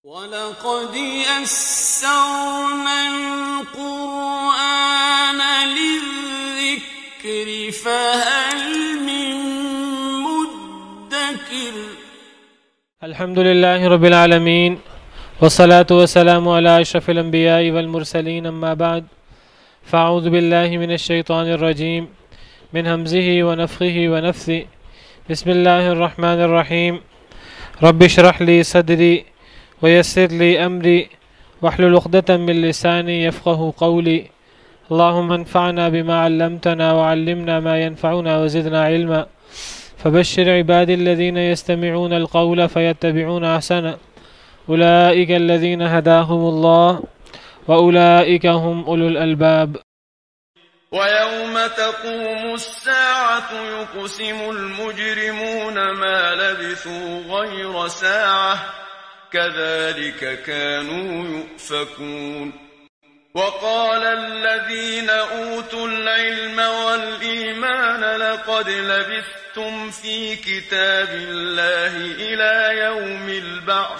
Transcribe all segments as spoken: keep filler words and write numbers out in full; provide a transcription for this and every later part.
وَلَقَدْ يَسَّرْنَا الْقُرْآنَ لِلذِّكْرِ فَهَلْ مِن مُّدَّكِرٍ الحمد لله رب العالمين والصلاة والسلام على أشرف الأنبياء والمرسلين أما بعد فأعوذ بالله من الشيطان الرجيم من همزه ونفخه ونفثه بسم الله الرحمن الرحيم رب اشرح لي صدري ويسر لي أمري واحلل عقدة من لساني يفقه قولي اللهم انفعنا بما علمتنا وعلمنا ما ينفعنا وزدنا علما فبشر عبادي الذين يستمعون القول فيتبعون أحسنه أولئك الذين هداهم الله وأولئك هم أولو الألباب. ويوم تقوم الساعة يقسم المجرمون ما لبثوا غير ساعة كذلك كانوا يؤفكون. وقال الذين أوتوا العلم والإيمان لقد لبثتم في كتاب الله إلى يوم البعث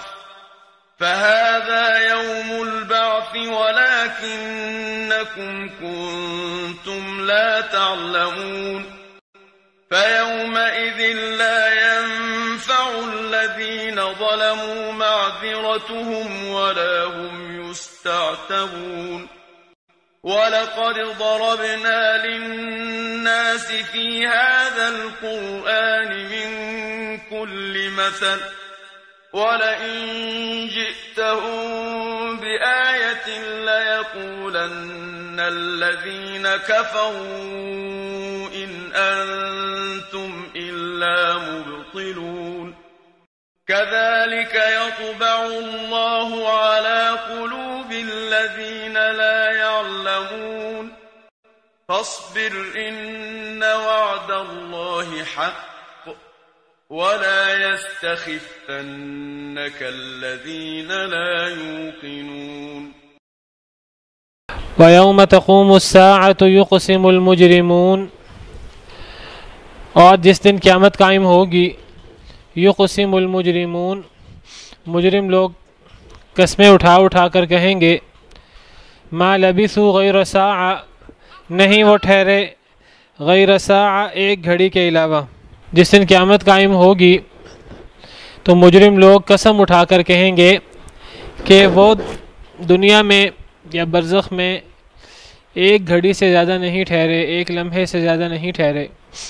فهذا يوم البعث ولكنكم كنتم لا تعلمون. فيومئذ لا ينفع الذين ظلموا معذرتهم ولا هم يستعتبون. ولقد ضربنا للناس في هذا القرآن من كل مثل ولئن جئتهم بآية ليقولن الذين كفروا إن أنتم إلا مبطلون. كذلك يطبع الله على قلوب الذين لا يعلمون. فاصبر إن وعد الله حق ولا يستخفنك الذين لا يوقنون. ويوم تقوم الساعة يقسم المجرمون، اور جس دن قیامت قائم ہوگی یقسم المجرمون، مجرم لوگ قسمیں اٹھا اٹھا کر کہیں گے ما لبثوا غیر ساعہ، نہیں وہ ٹھہرے غیر ساعہ ایک گھڑی کے علاوہ. جس دن قیامت قائم ہوگی تو مجرم لوگ قسم اٹھا کر کہیں گے کہ وہ دنیا میں یا برزخ میں ایک گھڑی سے زیادہ نہیں ٹھہرے، ایک لمحے سے زیادہ نہیں ٹھہرے.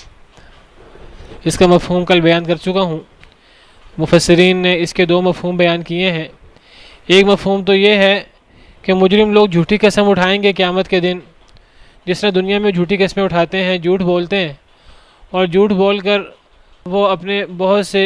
اس کا مفہوم کل بیان کر چکا ہوں. مفسرین نے اس کے دو مفہوم بیان کیے ہیں. ایک مفہوم تو یہ ہے کہ مجرم لوگ جھوٹی قسم اٹھائیں گے قیامت کے دن، جس طرح دنیا میں جھوٹی قسمیں اٹھاتے ہیں، جھوٹ بولتے ہیں، اور جھوٹ بول کر وہ اپنے بہت سے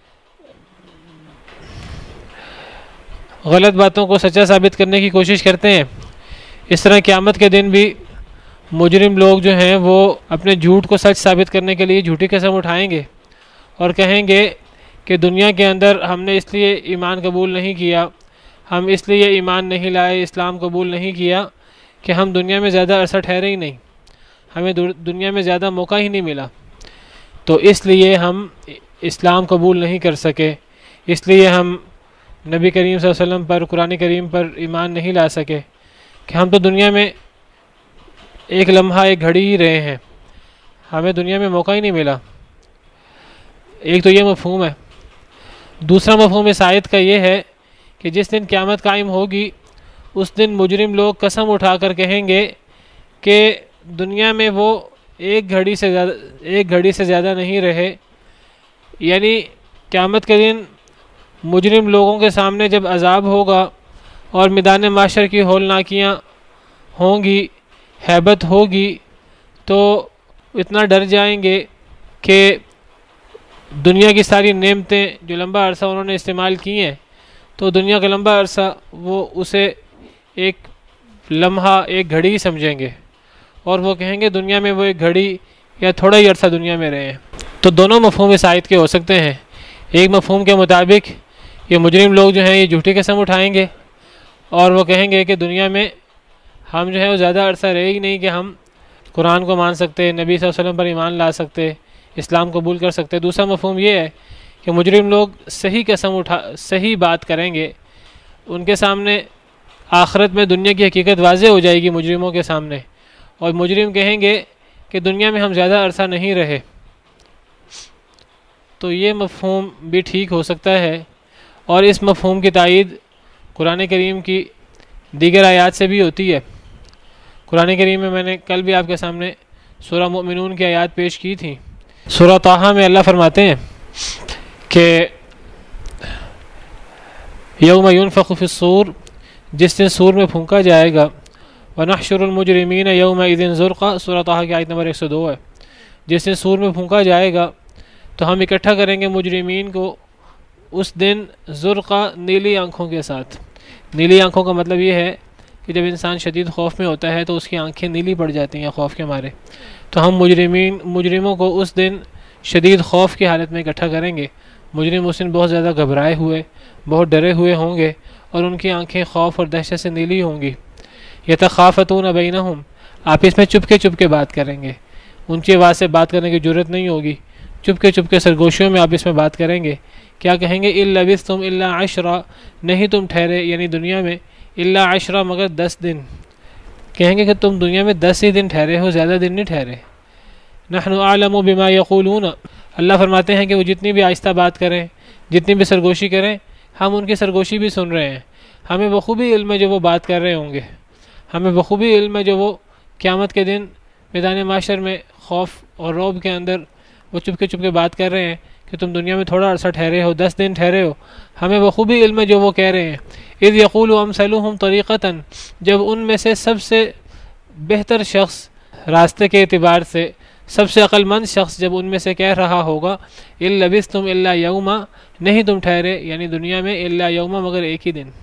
غلط باتوں کو سچا ثابت کرنے کی کوشش کرتے ہیں. اس طرح قیامت کے دن بھی مجرم لوگ جو ہیں وہ اپنے جھوٹ کو سچ ثابت کرنے کے لیے جھوٹی قسم اٹھائیں گے اور کہیں گے کہ دنیا کے اندر ہم نے اس لیے ایمان قبول نہیں کیا، ہم اس لیے ایمان نہیں لائے، اسلام قبول نہیں کیا کہ ہم دنیا میں زیادہ عرصہ ٹھہرے ہی نہیں، ہمیں دنیا میں زیادہ موقع ہی نہیں ملا، تو اس لیے ہم اسلام قبول نہیں کر سکے، اس لیے ہم نبی کریم صلی اللہ علیہ وسلم پر، قرآن کریم پر ایمان نہیں لا سکے کہ ہم تو دنیا میں ایک لمحہ ایک گھڑی ہی رہے ہیں، ہمیں دنیا میں موقع ہی نہیں ملا. ایک تو یہ مفہوم ہے. دوسرا مفہوم اس آیت کا یہ ہے کہ جس دن قیامت قائم ہوگی اس دن مجرم لوگ قسم اٹھا کر کہیں گے کہ دنیا میں وہ ایک گھڑی سے زیادہ ایک گھڑی سے زیادہ نہیں رہے. یعنی قیامت کے دن مجرم لوگوں کے سامنے جب عذاب ہوگا اور میدان محشر کی ہولناکیاں ہوں گی، ہیبت ہوگی، تو اتنا ڈر جائیں گے کہ دنیا کی ساری نعمتیں جو لمبا عرصہ انہوں نے استعمال کی ہیں، تو دنیا کا لمبا عرصہ وہ اسے ایک لمحہ ایک گھڑی ہی سمجھیں گے، اور وہ کہیں گے دنیا میں وہ ایک گھڑی یا تھوڑا ہی عرصہ دنیا میں رہے ہیں. تو دونوں مفہوم اس آیت کے ہو سکتے ہیں. ایک مفہوم کے مطابق یہ مجرم لوگ جو ہیں یہ جھوٹی قسم اٹھائیں گے اور وہ کہیں گے کہ دنیا میں ہم جو ہے وہ زیادہ عرصہ رہے ہی نہیں کہ ہم قرآن کو مان سکتے، نبی صلی اللہ علیہ وسلم پر ایمان لا سکتے، اسلام قبول کر سکتے. دوسرا مفہوم یہ ہے کہ مجرم لوگ صحیح قسم اٹھا صحیح بات کریں گے، ان کے سامنے آخرت میں دنیا کی حقیقت واضح ہو جائے گی مجرموں کے سامنے، اور مجرم کہیں گے کہ دنیا میں ہم زیادہ عرصہ نہیں رہے۔ تو یہ مفہوم بھی ٹھیک ہو سکتا ہے، اور اس مفہوم کی تائید قرآن کریم کی دیگر آیات سے بھی ہوتی ہے۔ قرآن کریم میں میں نے کل بھی آپ کے سامنے سورہ مؤمنون کی آیات پیش کی تھی۔ سورہ طٰہٰ میں اللہ فرماتے ہیں کہ یوم ینفخ فی الصور، جس دن سور میں پھونکا جائے گا، ونحشر المجرمین یومئذ زرقا، سورہ طٰہٰ کی آیت نمبر ایک سو دو ہے۔ جس دن سور میں پھونکا جائے گا تو ہم اکٹھا کریں گے مجرمین کو اس دن زرقا، نیلی آنکھوں کے ساتھ۔ نیلی آنکھوں کا مطلب یہ ہے کہ جب انسان شدید خوف میں ہوتا ہے تو اس کی آنکھیں نیلی پڑ جاتی ہیں خوف کے مارے، تو ہم مجرمین مجرموں کو اس دن شدید خوف کی حالت میں اکٹھا کریں گے۔ مجرم اس دن بہت زیادہ گھبرائے ہوئے، بہت ڈرے ہوئے ہوں گے، اور ان کی آنکھیں خوف اور دہشت سے نیلی ہوں گی۔ یتخافتون بینہم، آپس میں چپ کے چپ کے بات کریں گے، اونچی آواز سے بات کرنے کی جرت نہیں ہوگی، چپ کے چپ کے سرگوشیوں میں آپس میں بات کریں گے۔ کیا کہیں گے؟ اِن لبثتم الا عشرا، نہیں تم ٹھہرے یعنی دنیا میں، الا عشرا مگر دس دن۔ کہیں گے کہ تم دنیا میں دس ہی دن ٹھہرے ہو، زیادہ دن نہیں ٹھہرے۔ نحن اعلم بما یقولون، اللہ فرماتے ہیں کہ وہ جتنی بھی آہستہ بات کریں، جتنی بھی سرگوشی کریں، ہم ان کی سرگوشی بھی سن رہے ہیں۔ ہمیں بخوبی علم ہے جو وہ بات کر رہے ہوں گے، ہمیں بخوبی علم ہے جو وہ قیامت کے دن میدان محشر میں خوف اور رعب کے اندر وہ چپ کے چپ کے بات کر رہے ہیں کہ تم دنیا میں تھوڑا عرصہ ٹھہرے ہو، دس دن ٹھہرے ہو۔ ہمیں بخوبی علم ہے جو وہ کہہ رہے ہیں۔ اذ یقول امثلهم طریقۃ، جب ان میں سے سب سے بہتر شخص راستے کے اعتبار سے، سب سے عقل مند شخص جب ان میں سے کہہ رہا ہوگا ان لبثتم الا یوما، نہیں تم ٹھہرے یعنی دنیا میں، الا یوما مگر ایک ہی دن۔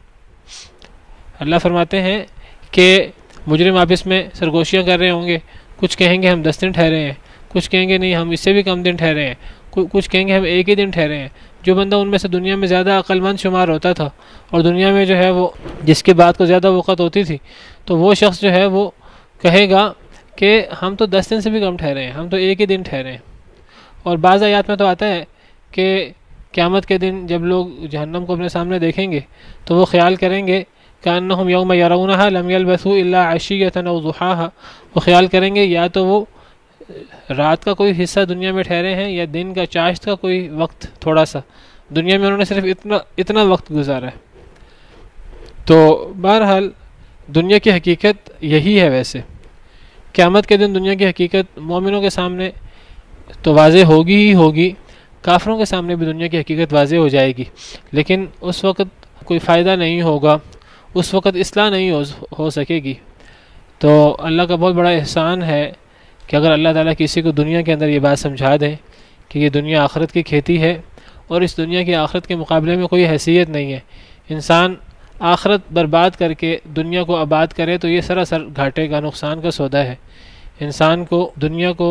اللہ فرماتے ہیں کہ مجرم آپس میں سرگوشیاں کر رہے ہوں گے، کچھ کہیں گے ہم دس دن ٹھہرے ہیں، کچھ کہیں گے نہیں ہم اس سے بھی کم دن ٹھہرے ہیں، کچھ کہیں گے ہم ایک ہی دن ٹھہرے ہیں۔ جو بندہ ان میں سے دنیا میں زیادہ عقل مند شمار ہوتا تھا اور دنیا میں جو ہے وہ جس کی بات کو زیادہ وقت ہوتی تھی، تو وہ شخص جو ہے وہ کہے گا کہ ہم تو دس دن سے بھی کم ٹھہرے ہیں، ہم تو ایک ہی دن ٹھہرے ہیں۔ اور بعض آیات میں تو آتا ہے کہ قیامت کے دن جب لوگ جہنم کو اپنے سامنے دیکھیں گے تو وہ خیال کریں گے کأنہم یوم یرونہا لم یلبثوا الا عشیۃ او ضحاہا، وہ خیال کریں گے یا تو وہ رات کا کوئی حصہ دنیا میں ٹھہرے ہیں یا دن کا چاشت کا کوئی وقت تھوڑا سا، دنیا میں انہوں نے صرف اتنا اتنا وقت گزارا ہے۔ تو بہرحال دنیا کی حقیقت یہی ہے۔ ویسے قیامت کے دن دنیا کی حقیقت مومنوں کے سامنے تو واضح ہوگی ہی ہوگی، کافروں کے سامنے بھی دنیا کی حقیقت واضح ہو جائے گی، لیکن اس وقت کوئی فائدہ نہیں ہوگا، اس وقت اصلاح نہیں ہو ہو سکے گی۔ تو اللہ کا بہت بڑا احسان ہے کہ اگر اللہ تعالیٰ کسی کو دنیا کے اندر یہ بات سمجھا دیں کہ یہ دنیا آخرت کی کھیتی ہے اور اس دنیا کی آخرت کے مقابلے میں کوئی حیثیت نہیں ہے، انسان آخرت برباد کر کے دنیا کو آباد کرے تو یہ سراسر گھاٹے کا، نقصان کا سودا ہے۔ انسان کو دنیا کو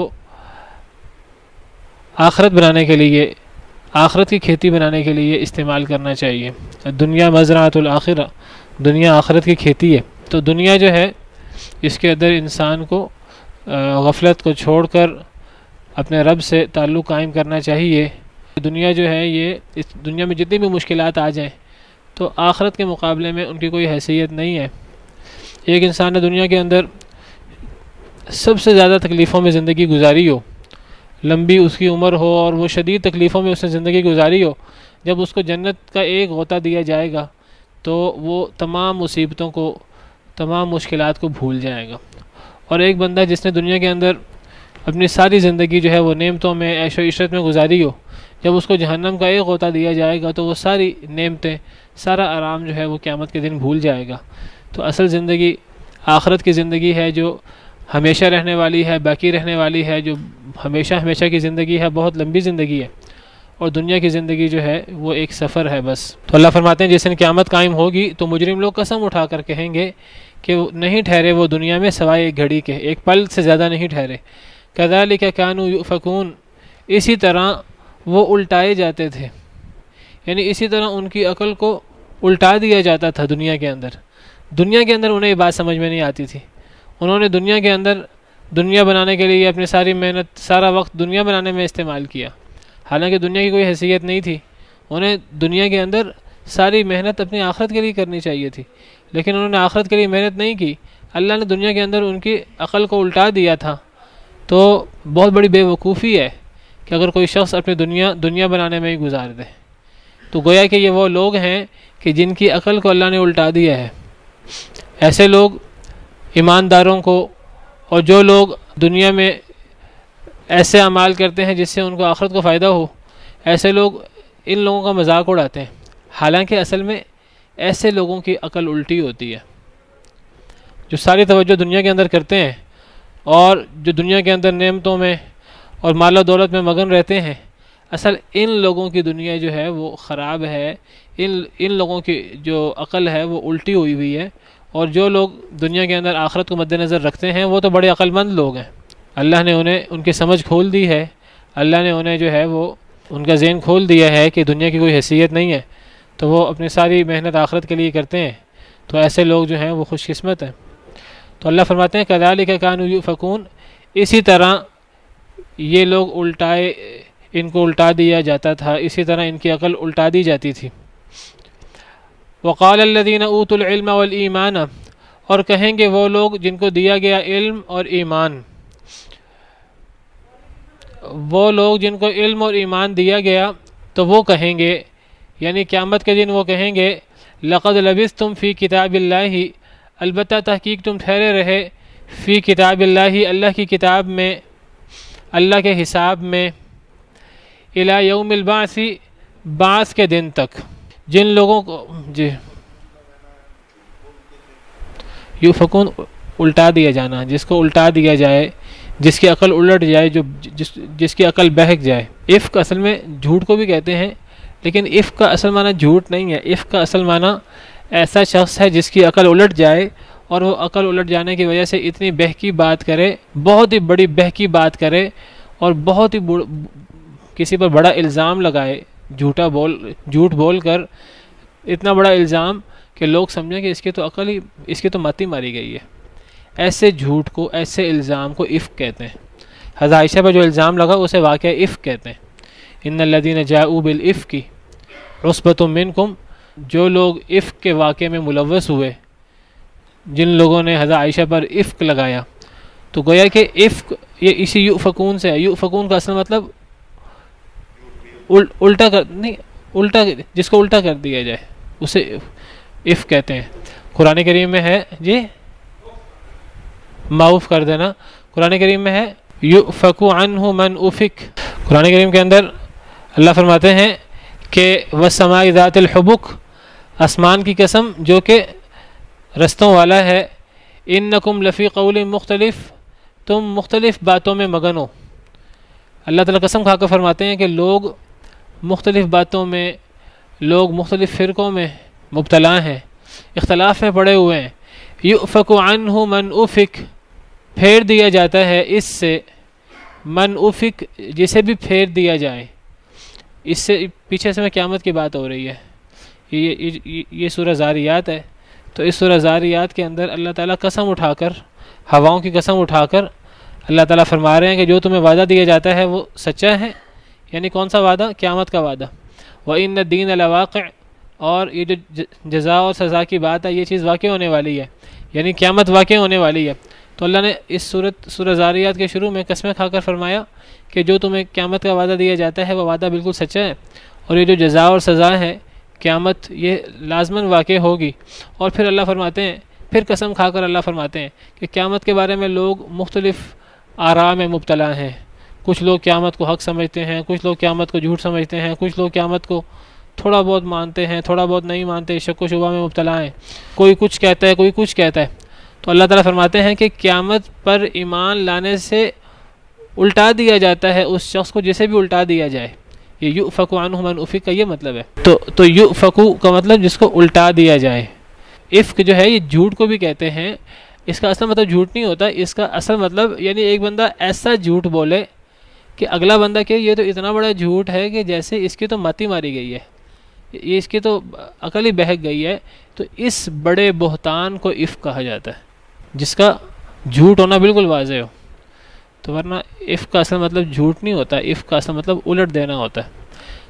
آخرت بنانے کے لیے، آخرت کی کھیتی بنانے کے لیے استعمال کرنا چاہیے۔ دنیا مزرعۃ الآخرہ، دنیا آخرت کی کھیتی ہے۔ تو دنیا جو ہے اس کے اندر انسان کو غفلت کو چھوڑ کر اپنے رب سے تعلق قائم کرنا چاہیے۔ دنیا جو ہے یہ اس دنیا میں جتنی بھی مشکلات آ جائیں تو آخرت کے مقابلے میں ان کی کوئی حیثیت نہیں ہے۔ ایک انسان نے دنیا کے اندر سب سے زیادہ تکلیفوں میں زندگی گزاری ہو، لمبی اس کی عمر ہو اور وہ شدید تکلیفوں میں اس نے زندگی گزاری ہو، جب اس کو جنت کا ایک غوطہ دیا جائے گا تو وہ تمام مصیبتوں کو، تمام مشکلات کو بھول جائے گا۔ اور ایک بندہ جس نے دنیا کے اندر اپنی ساری زندگی جو ہے وہ نعمتوں میں، عیش و عشرت میں گزاری ہو، جب اس کو جہنم کا ایک غوطہ دیا جائے گا تو وہ ساری نعمتیں، سارا آرام جو ہے وہ قیامت کے دن بھول جائے گا۔ تو اصل زندگی آخرت کی زندگی ہے جو ہمیشہ رہنے والی ہے، باقی رہنے والی ہے، جو ہمیشہ ہمیشہ کی زندگی ہے، بہت لمبی زندگی ہے۔ اور دنیا کی زندگی جو ہے وہ ایک سفر ہے بس۔ تو اللہ فرماتے ہیں جس دن قیامت قائم ہوگی تو مجرم لوگ قسم اٹھا کر کہیں گے کہ وہ نہیں ٹھہرے وہ دنیا میں سوائے ایک گھڑی کے، ایک پل سے زیادہ نہیں ٹھہرے۔ کذالک کانوا یؤفکون، اسی طرح وہ الٹائے جاتے تھے، یعنی اسی طرح ان کی عقل کو الٹا دیا جاتا تھا دنیا کے اندر۔ دنیا کے اندر انہیں یہ بات سمجھ میں نہیں آتی تھی، انہوں نے دنیا کے اندر دنیا بنانے کے لیے اپنی ساری محنت، سارا وقت دنیا بنانے میں استعمال کیا، حالانکہ دنیا کی کوئی حیثیت نہیں تھی۔ انہیں دنیا کے اندر ساری محنت اپنی آخرت کے لیے کرنی چاہیے تھی، لیکن انہوں نے آخرت کے لیے محنت نہیں کی، اللہ نے دنیا کے اندر ان کی عقل کو الٹا دیا تھا۔ تو بہت بڑی بے وقوفی ہے کہ اگر کوئی شخص اپنی دنیا دنیا بنانے میں ہی گزار دے، تو گویا کہ یہ وہ لوگ ہیں کہ جن کی عقل کو اللہ نے الٹا دیا ہے۔ ایسے لوگ ایمانداروں کو اور جو لوگ دنیا میں ایسے اعمال کرتے ہیں جس سے ان کو آخرت کو فائدہ ہو، ایسے لوگ ان لوگوں کا مذاق اڑاتے ہیں، حالانکہ اصل میں ایسے لوگوں کی عقل الٹی ہوتی ہے، جو ساری توجہ دنیا کے اندر کرتے ہیں اور جو دنیا کے اندر نعمتوں میں اور مال و دولت میں مگن رہتے ہیں۔ اصل ان لوگوں کی دنیا جو ہے وہ خراب ہے، ان ان لوگوں کی جو عقل ہے وہ الٹی ہوئی ہوئی ہے، اور جو لوگ دنیا کے اندر آخرت کو مد نظر رکھتے ہیں وہ تو بڑے عقل مند لوگ ہیں۔ اللہ نے انہیں ان کی سمجھ کھول دی ہے، اللہ نے انہیں جو ہے وہ ان کا ذہن کھول دیا ہے کہ دنیا کی کوئی حیثیت نہیں ہے، تو وہ اپنی ساری محنت آخرت کے لیے کرتے ہیں۔ تو ایسے لوگ جو ہیں وہ خوش قسمت ہیں۔ تو اللہ فرماتے ہیں کذالک کانوا یؤفکون، اسی طرح یہ لوگ الٹائے ان کو الٹا دیا جاتا تھا، اسی طرح ان کی عقل الٹا دی جاتی تھی۔ وقال الذین اوتوا العلم والایمان، اور کہیں گے وہ لوگ جن کو دیا گیا علم اور ایمان، وہ لوگ جن کو علم اور ایمان دیا گیا تو وہ کہیں گے، یعنی قیامت کے دن وہ کہیں گے لقد لبثتم فی کتاب اللہ، البتہ تحقیق تم ٹھہرے رہے فی کتاب اللہ، اللہ کی کتاب میں، اللہ کے حساب میں، الی یوم البعث، بعث کے دن تک۔ جن لوگوں کو جی یؤفکون الٹا دیا جانا، جس کو الٹا دیا جائے، جس کی عقل الٹ جائے، جو جس جس کی عقل بہک جائے۔ افک اصل میں جھوٹ کو بھی کہتے ہیں، لیکن افک کا اصل معنی جھوٹ نہیں ہے، افک کا اصل معنی ایسا شخص ہے جس کی عقل الٹ جائے، اور وہ عقل الٹ جانے کی وجہ سے اتنی بہکی بات کرے، بہت ہی بڑی بہکی بات کرے، اور بہت ہی کسی پر بڑا الزام لگائے، جھوٹا بول جھوٹ بول کر اتنا بڑا الزام کہ لوگ سمجھیں کہ اس کی تو عقل ہی اس کی تو مت ہی ماری گئی ہے۔ ایسے جھوٹ کو، ایسے الزام کو افک کہتے ہیں۔ حضرت عائشہ پر جو الزام لگا اسے واقعہ افک کہتے ہیں۔ ان الذین جاؤوا بالافک عصبۃ منکم، جو لوگ افک کے واقعے میں ملوث ہوئے، جن لوگوں نے حضرت عائشہ پر افک لگایا، تو گویا کہ افک یہ اسی یؤفکون سے ہے۔ یؤفکون کا اصل مطلب الٹا کر نہیں الٹا جس کو الٹا کر دیا جائے اسے افک کہتے ہیں۔ قرآن کریم میں ہے جی معاف کر دینا، قرآن کریم میں ہے یؤفک عنہ من افک۔ قرآن کریم کے اندر اللہ فرماتے ہیں کہ والسماء ذات الحبک، آسمان کی قسم جو کہ رستوں والا ہے، انکم لفی قول مختلف، تم مختلف باتوں میں مگن ہو۔ اللہ تعالیٰ قسم کھا کر فرماتے ہیں کہ لوگ مختلف باتوں میں، لوگ مختلف فرقوں میں مبتلا ہیں، اختلاف میں پڑے ہوئے ہیں۔ یؤفک عنہ من افک، پھیر دیا جاتا ہے اس سے، من افک جسے بھی پھیر دیا جائے۔ اس سے پیچھے سے میں قیامت کی بات ہو رہی ہے، یہ یہ, یہ سورہ زاریات ہے۔ تو اس سورہ زاریات کے اندر اللہ تعالیٰ قسم اٹھا کر، ہواؤں کی قسم اٹھا کر اللہ تعالیٰ فرما رہے ہیں کہ جو تمہیں وعدہ دیا جاتا ہے وہ سچا ہے۔ یعنی کون سا وعدہ؟ قیامت کا وعدہ۔ وَإِنَّ الدِّينَ لَوَاقِعٌ، اور یہ جو جزا اور سزا کی بات ہے یہ چیز واقع ہونے والی ہے، یعنی قیامت واقع ہونے والی ہے۔ تو اللہ نے اس سورت سورہ زاریات کے شروع میں قسمیں کھا کر فرمایا کہ جو تمہیں قیامت کا وعدہ دیا جاتا ہے وہ وعدہ بالکل سچا ہے، اور یہ جو جزا اور سزا ہے قیامت یہ لازماً واقع ہوگی۔ اور پھر اللہ فرماتے ہیں، پھر قسم کھا کر اللہ فرماتے ہیں کہ قیامت کے بارے میں لوگ مختلف آراء میں مبتلا ہیں۔ کچھ لوگ قیامت کو حق سمجھتے ہیں، کچھ لوگ قیامت کو جھوٹ سمجھتے ہیں، کچھ لوگ قیامت کو تھوڑا بہت مانتے ہیں، تھوڑا بہت نہیں مانتے، شک و شبہ میں مبتلا ہیں، کوئی کچھ کہتا ہے، کوئی کچھ کہتا ہے۔ تو اللہ تعالیٰ فرماتے ہیں کہ قیامت پر ایمان لانے سے الٹا دیا جاتا ہے اس شخص کو جسے بھی الٹا دیا جائے۔ یہ یؤفک عنہ من افک کا یہ مطلب ہے۔ تو تو یؤفک کا مطلب جس کو الٹا دیا جائے۔ افک جو ہے یہ جھوٹ کو بھی کہتے ہیں، اس کا اصل مطلب جھوٹ نہیں ہوتا، اس کا اصل مطلب یعنی ایک بندہ ایسا جھوٹ بولے کہ اگلا بندہ کہ یہ تو اتنا بڑا جھوٹ ہے کہ جیسے اس کی تو ماتی ماری گئی ہے، یہ اس کی تو عقل ہی بہک گئی ہے۔ تو اس بڑے بہتان کو افک کہا جاتا ہے، جس کا جھوٹ ہونا بالکل واضح ہو۔ تو ورنہ افک کا اصل مطلب جھوٹ نہیں ہوتا، افک کا اصل مطلب الٹ دینا ہوتا ہے۔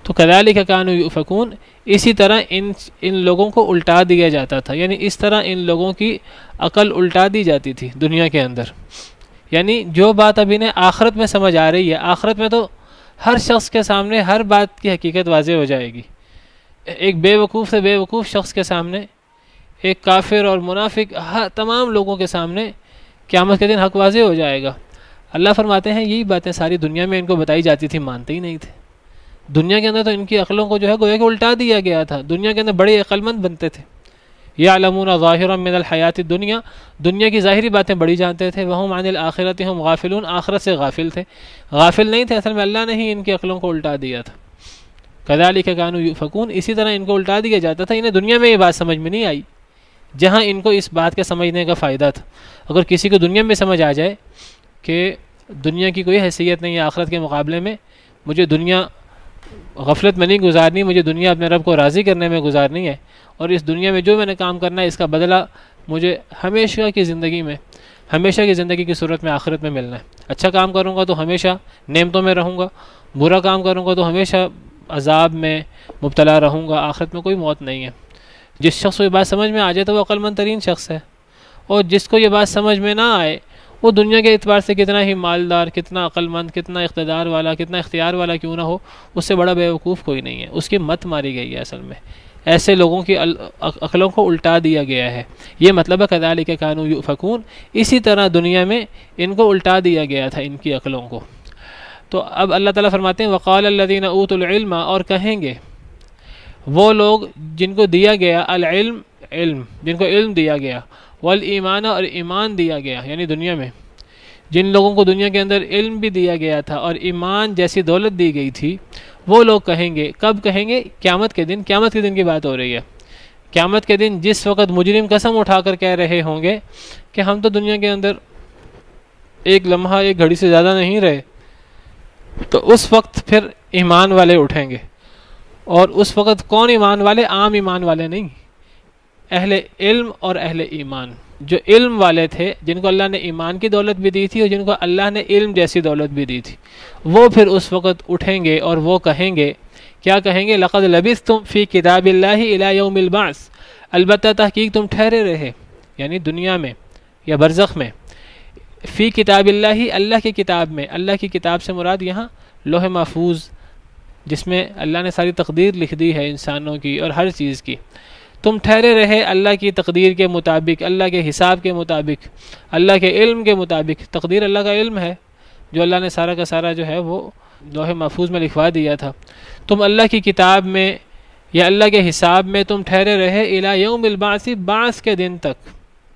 تو کذالک کانوا یؤفکون، اسی طرح ان ان لوگوں کو الٹا دیا جاتا تھا، یعنی اس طرح ان لوگوں کی عقل الٹا دی جاتی تھی دنیا کے اندر. یعنی جو بات اب انہیں آخرت میں سمجھ آ رہی ہے، آخرت میں تو ہر شخص کے سامنے ہر بات کی حقیقت واضح ہو جائے گی. ایک بے وقوف سے بے وقوف شخص کے سامنے، ایک کافر اور منافق، ہر تمام لوگوں کے سامنے قیامت کے دن حق واضح ہو جائے گا. اللہ فرماتے ہیں یہی باتیں ساری دنیا میں ان کو بتائی جاتی تھی، مانتے ہی نہیں تھے. دنیا کے اندر تو ان کی عقلوں کو جو ہے گویا کہ الٹا دیا گیا تھا. دنیا کے اندر بڑے عقل مند بنتے تھے. یعلمون ظاہرا من الحیات الدنیا، دنیا کی ظاہری باتیں بڑی جانتے تھے. وہم عن الآخرۃ ہم غافلون، آخرت سے غافل تھے. غافل نہیں تھے، اصل میں اللہ نے ہی ان کی عقلوں کو الٹا دیا تھا. کذالک کانوا یؤفکون، اسی طرح ان کو الٹا دیا جاتا تھا. انہیں دنیا میں یہ بات سمجھ میں نہیں آئی جہاں ان کو اس بات کے سمجھنے کا فائدہ تھا. اگر کسی کو دنیا میں سمجھ آ جائے کہ دنیا کی کوئی حیثیت نہیں ہے آخرت کے مقابلے میں، مجھے دنیا غفلت میں نہیں گزارنی، مجھے دنیا اپنے رب کو راضی کرنے میں گزارنی ہے، اور اس دنیا میں جو میں نے کام کرنا ہے اس کا بدلہ مجھے ہمیشہ کی زندگی میں، ہمیشہ کی زندگی کی صورت میں آخرت میں ملنا ہے. اچھا کام کروں گا تو ہمیشہ نعمتوں میں رہوں گا، برا کام کروں گا تو ہمیشہ عذاب میں مبتلا رہوں گا. آخرت میں کوئی موت نہیں ہے. جس شخص کو یہ بات سمجھ میں آ جائے تو وہ عقل مند ترین شخص ہے، اور جس کو یہ بات سمجھ میں نہ آئے وہ دنیا کے اعتبار سے کتنا ہی مالدار، کتنا عقل مند، کتنا اقتدار والا، کتنا اختیار والا کیوں نہ ہو، اس سے بڑا بیوقوف کوئی نہیں ہے. اس کی مت ماری گئی ہے. اصل میں ایسے لوگوں کی عقلوں کو الٹا دیا گیا ہے. یہ مطلب ہے کذالک کانوا یؤفکون، اسی طرح دنیا میں ان کو الٹا دیا گیا تھا ان کی عقلوں کو. تو اب اللہ تعالیٰ فرماتے ہیں وقال الذین اوتوا العلم، اور کہیں گے وہ لوگ جن کو دیا گیا العلم، علم، جن کو علم دیا گیا، والایمان، اور ایمان دیا گیا. یعنی دنیا میں جن لوگوں کو دنیا کے اندر علم بھی دیا گیا تھا اور ایمان جیسی دولت دی گئی تھی، وہ لوگ کہیں گے. کب کہیں گے؟ قیامت کے دن. قیامت کے دن کی بات ہو رہی ہے. قیامت کے دن جس وقت مجرم قسم اٹھا کر کہہ رہے ہوں گے کہ ہم تو دنیا کے اندر ایک لمحہ ایک گھڑی سے زیادہ نہیں رہے، تو اس وقت پھر ایمان والے اٹھیں گے. اور اس وقت کون ایمان والے؟ عام ایمان والے نہیں، اہل علم اور اہل ایمان. جو علم والے تھے، جن کو اللہ نے ایمان کی دولت بھی دی تھی اور جن کو اللہ نے علم جیسی دولت بھی دی تھی، وہ پھر اس وقت اٹھیں گے اور وہ کہیں گے، کیا کہیں گے؟ لقد لبثتم فی کتاب اللہ الی یوم البعث، البتہ تحقیق تم ٹھہرے رہے، یعنی دنیا میں یا برزخ میں، فی کتاب اللہ، اللہ کی کتاب میں. اللہ کی کتاب سے مراد یہاں لوح محفوظ، جس میں اللہ نے ساری تقدیر لکھ دی ہے انسانوں کی اور ہر چیز کی. تم ٹھہرے رہے اللہ کی تقدیر کے مطابق، اللہ کے حساب کے مطابق، اللہ کے علم کے مطابق. تقدیر اللہ کا علم ہے جو اللہ نے سارا کا سارا جو ہے وہ لوح محفوظ میں لکھوا دیا تھا. تم اللہ کی کتاب میں یا اللہ کے حساب میں تم ٹھہرے رہے الی یوم البعث، بعث کے دن تک.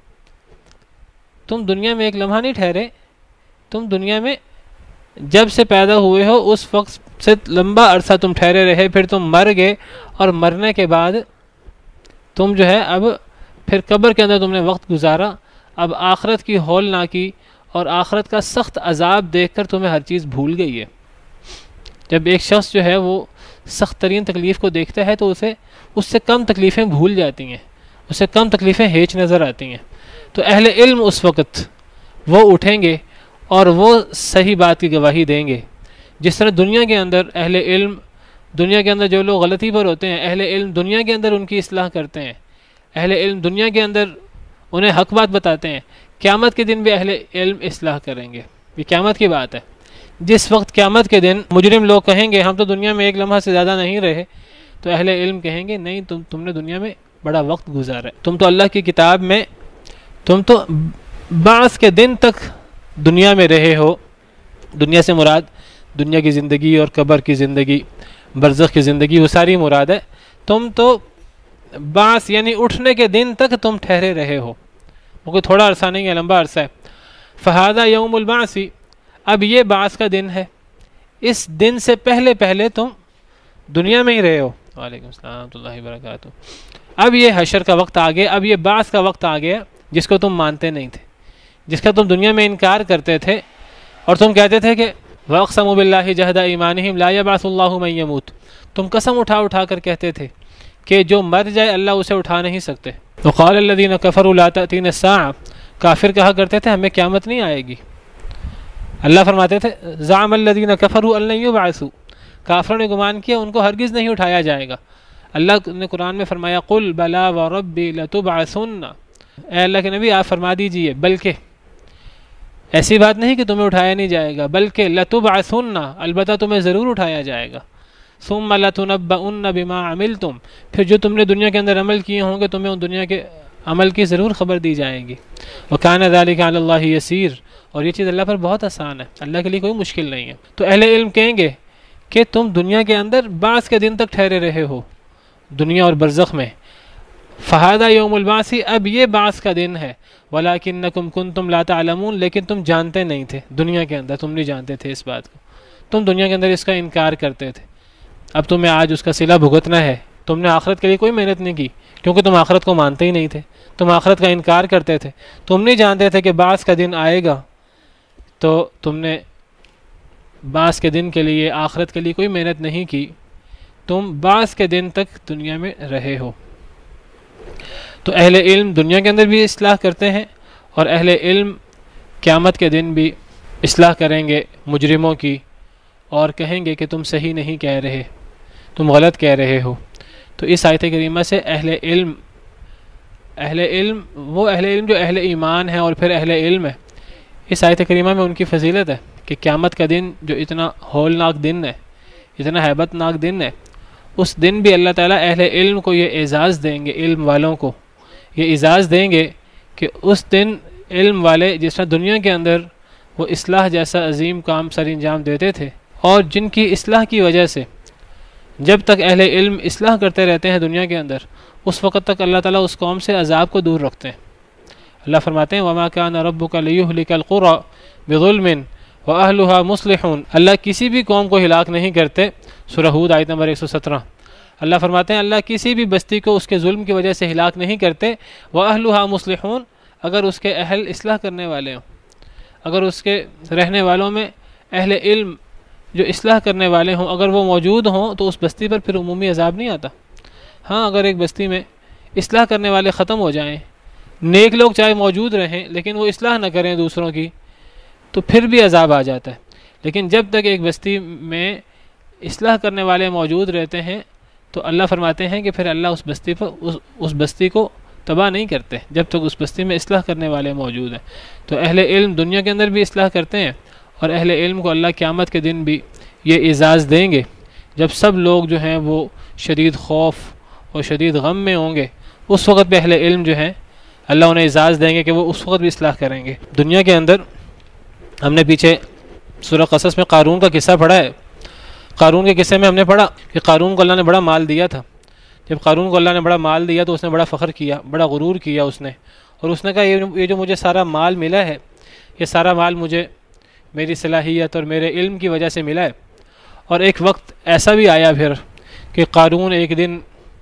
تم دنیا میں ایک لمحہ نہیں ٹھہرے، تم دنیا میں جب سے پیدا ہوئے ہو اس وقت سے لمبا عرصہ تم ٹھہرے رہے، پھر تم مر گئے، اور مرنے کے بعد تم جو ہے اب پھر قبر کے اندر تم نے وقت گزارا. اب آخرت کی ہولناکی اور آخرت کا سخت عذاب دیکھ کر تمہیں ہر چیز بھول گئی ہے. جب ایک شخص جو ہے وہ سخت ترین تکلیف کو دیکھتا ہے تو اسے اس سے کم تکلیفیں بھول جاتی ہیں، اسے کم تکلیفیں ہیچ نظر آتی ہیں. تو اہل علم اس وقت وہ اٹھیں گے اور وہ صحیح بات کی گواہی دیں گے. جس طرح دنیا کے اندر اہل علم، دنیا کے اندر جو لوگ غلطی پر ہوتے ہیں، اہل علم دنیا کے اندر ان کی اصلاح کرتے ہیں، اہل علم دنیا کے اندر انہیں حق بات بتاتے ہیں. قیامت کے دن بھی اہل علم اصلاح کریں گے. یہ قیامت کی بات ہے. جس وقت قیامت کے دن مجرم لوگ کہیں گے ہم تو دنیا میں ایک لمحہ سے زیادہ نہیں رہے، تو اہل علم کہیں گے نہیں، تم تم نے دنیا میں بڑا وقت گزارا ہے. تم تو اللہ کی کتاب میں، تم تو بعث کے دن تک دنیا میں رہے ہو. دنیا سے مراد دنیا کی زندگی اور قبر کی زندگی، برزخ کی زندگی، وہ ساری مراد ہے. تم تو بعث یعنی اٹھنے کے دن تک تم ٹھہرے رہے ہو. وہ کوئی تھوڑا عرصہ نہیں ہے، لمبا عرصہ ہے. فہذا یوم البعث، اب یہ بعث کا دن ہے. اس دن سے پہلے پہلے تم دنیا میں ہی رہے ہو. وعلیکم السلام ورحمۃ اللہ وبرکاتہ. اب یہ حشر کا وقت آ گیا، اب یہ بعث کا وقت آ گیا جس کو تم مانتے نہیں تھے، جس کا تم دنیا میں انکار کرتے تھے، اور تم کہتے تھے کہ وَأَقْسَمُوا بِاللَّهِ جَهْدَ أَيْمَانِهِمْ لَا يَبْعَثُ اللَّهُ مَن يَمُوتُ. تم قسم اٹھا اٹھا کر کہتے تھے کہ جو مر جائے اللہ اسے اٹھا نہیں سکتے. وَقَالَ الَّذِينَ كَفَرُوا لَا تَأْتِينَا السَّاعَةُ، کافر کہا کرتے تھے ہمیں قیامت نہیں آئے گی. اللہ فرماتے تھے زعم الذین کفروا ان لن یبعثوا، کافروں نے گمان کیا ان کو ہرگز نہیں اٹھایا جائے گا۔ اللہ نے قرآن میں فرمایا قل بلا وربی لتبعثن، اے اللہ کے نبی آپ فرما دیجئے بلکہ ایسی بات نہیں کہ تمہیں اٹھایا نہیں جائے گا، بلکہ لتبعثن، البتہ تمہیں ضرور اٹھایا جائے گا، ثم لتنبؤن بما عملتم، پھر جو تم نے دنیا کے اندر عمل کیے ہوں گے تمہیں ان دنیا کے عمل کی ضرور خبر دی جائے گی۔ وکان ذلک علی اللہ یسیر، اور یہ چیز اللہ پر بہت آسان ہے، اللہ کے لیے کوئی مشکل نہیں ہے۔ تو اہل علم کہیں گے کہ تم دنیا کے اندر بعث کے دن تک ٹھہرے رہے ہو، دنیا اور برزخ میں، فہذا یوم البعث، اب یہ بعث کا دن ہے، ولکنکم کنتم لا تعلمون، لیکن تم جانتے نہیں تھے، دنیا کے اندر تم نہیں جانتے تھے اس بات کو، تم دنیا کے اندر اس کا انکار کرتے تھے، اب تمہیں آج اس کا صلہ بھگتنا ہے۔ تم نے آخرت کے لیے کوئی محنت نہیں کی کیونکہ تم آخرت کو مانتے ہی نہیں تھے، تم آخرت کا انکار کرتے تھے، تم نہیں جانتے تھے کہ بعث کا دن آئے گا، تو تم نے بعث کے دن کے لیے آخرت کے لیے کوئی محنت نہیں کی، تم بعث کے دن تک دنیا میں رہے ہو۔ تو اہل علم دنیا کے اندر بھی اصلاح کرتے ہیں، اور اہل علم قیامت کے دن بھی اصلاح کریں گے مجرموں کی، اور کہیں گے کہ تم صحیح نہیں کہہ رہے، تم غلط کہہ رہے ہو۔ تو اس آیت کریمہ سے اہل علم اہل علم وہ اہل علم جو اہل ایمان ہے اور پھر اہل علم ہے، اس آیت کریمہ میں ان کی فضیلت ہے کہ قیامت کا دن جو اتنا ہولناک دن ہے، اتنا ہیبت ناک دن ہے، اس دن بھی اللہ تعالیٰ اہل علم کو یہ اعزاز دیں گے، علم والوں کو یہ اعزاز دیں گے کہ اس دن علم والے جس طرح دنیا کے اندر وہ اصلاح جیسا عظیم کام سر انجام دیتے تھے، اور جن کی اصلاح کی وجہ سے جب تک اہل علم اصلاح کرتے رہتے ہیں دنیا کے اندر، اس وقت تک اللہ تعالیٰ اس قوم سے عذاب کو دور رکھتے ہیں۔ اللہ فرماتے ہیں وَمَا كَانَ رَبُّكَ لِيُهْلِكَ الْقُرَى بِظُلْمٍ وَأَهْلُهَا مُصْلِحُونَ، اللہ کسی بھی قوم کو ہلاک نہیں کرتے۔ سورہ ہود آیت نمبر ایک سو سترہ، اللہ فرماتے ہیں اللہ کسی بھی بستی کو اس کے ظلم کی وجہ سے ہلاک نہیں کرتے، وَأَهْلُهَا مُصْلِحُونَ، اگر اس کے اہل اصلاح کرنے والے ہوں، اگر اس کے رہنے والوں میں اہل علم جو اصلاح کرنے والے ہوں اگر وہ موجود ہوں تو اس بستی پر پھر عمومی عذاب نہیں آتا۔ ہاں اگر ایک بستی میں اصلاح کرنے والے ختم ہو جائیں، نیک لوگ چاہے موجود رہیں لیکن وہ اصلاح نہ کریں دوسروں کی، تو پھر بھی عذاب آ جاتا ہے۔ لیکن جب تک ایک بستی میں اصلاح کرنے والے موجود رہتے ہیں تو اللہ فرماتے ہیں کہ پھر اللہ اس بستی پر اس, اس بستی کو تباہ نہیں کرتے جب تک اس بستی میں اصلاح کرنے والے موجود ہیں۔ تو اہل علم دنیا کے اندر بھی اصلاح کرتے ہیں، اور اہل علم کو اللہ قیامت کے دن بھی یہ اعزاز دیں گے جب سب لوگ جو ہیں وہ شدید خوف اور شدید غم میں ہوں گے، اس وقت پہ اہل علم جو ہیں اللہ انہیں اعزاز دیں گے کہ وہ اس وقت بھی اصلاح کریں گے۔ دنیا کے اندر ہم نے پیچھے سورہ قصص میں قارون کا قصہ پڑھا ہے، قارون کے قصے میں ہم نے پڑھا کہ قارون کو اللہ نے بڑا مال دیا تھا۔ جب قارون کو اللہ نے بڑا مال دیا تو اس نے بڑا فخر کیا، بڑا غرور کیا اس نے، اور اس نے کہا یہ جو مجھے سارا مال ملا ہے، یہ سارا مال مجھے میری صلاحیت اور میرے علم کی وجہ سے ملا ہے۔ اور ایک وقت ایسا بھی آیا پھر کہ قارون ایک دن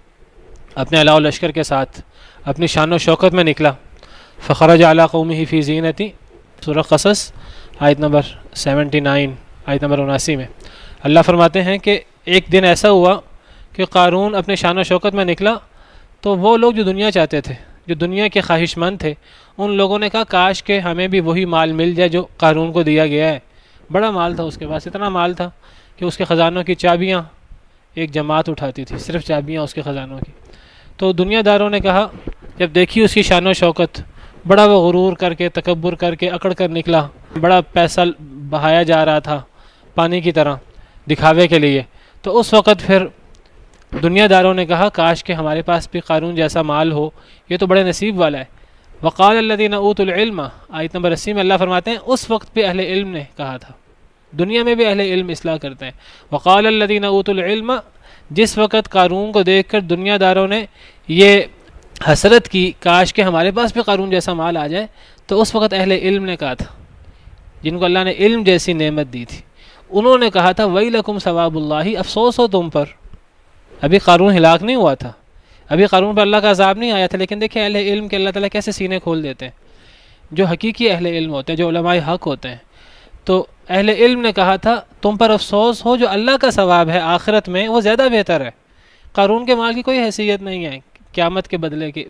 اپنے علاؤ لشکر کے ساتھ اپنی شان و شوکت میں نکلا، فخرج علی قومہ فی زینتی، سورہ قصص آیت نمبر سیونٹی نائن آیت نمبر اناسی میں اللہ فرماتے ہیں کہ ایک دن ایسا ہوا کہ قارون اپنے شان و شوکت میں نکلا تو وہ لوگ جو دنیا چاہتے تھے، جو دنیا کے خواہش مند تھے، ان لوگوں نے کہا کاش کہ ہمیں بھی وہی مال مل جائے جو قارون کو دیا گیا ہے۔ بڑا مال تھا اس کے پاس، اتنا مال تھا کہ اس کے خزانوں کی چابیاں ایک جماعت اٹھاتی تھی، صرف چابیاں اس کے خزانوں کی۔ تو دنیا داروں نے کہا جب دیکھی اس کی شان و شوکت، بڑا وہ غرور کر کے تکبر کر کے اکڑ کر نکلا، بڑا پیسہ بہایا جا رہا تھا پانی کی طرح دکھاوے کے لیے، تو اس وقت پھر دنیا داروں نے کہا کاش کہ ہمارے پاس بھی قارون جیسا مال ہو، یہ تو بڑے نصیب والا ہے۔ وقال الذین اوتوا العلم آیت نمبر اسی میں اللہ فرماتے ہیں اس وقت پہ اہل علم نے کہا تھا، دنیا میں بھی اہل علم اصلاح کرتے ہیں۔ وقال الذین اوتوا العلم، جس وقت قارون کو دیکھ کر دنیا داروں نے یہ حسرت کی کاش کہ ہمارے پاس بھی قارون جیسا مال آ جائے، تو اس وقت اہل علم نے کہا تھا، جن کو اللہ نے علم جیسی نعمت دی تھی، انہوں نے کہا تھا ویلکم ثواب اللہ، افسوس ہو تم پر، ابھی قارون ہلاک نہیں ہوا تھا، ابھی قارون پر اللہ کا عذاب نہیں آیا تھا، لیکن دیکھیں اہل علم کے اللہ تعالیٰ کیسے سینے کھول دیتے ہیں، جو حقیقی اہل علم ہوتے ہیں، جو علماء حق ہوتے ہیں۔ تو اہل علم نے کہا تھا تم پر افسوس ہو، جو اللہ کا ثواب ہے آخرت میں وہ زیادہ بہتر ہے، قارون کے مال کی کوئی حیثیت نہیں ہے قیامت کے بدلے کی،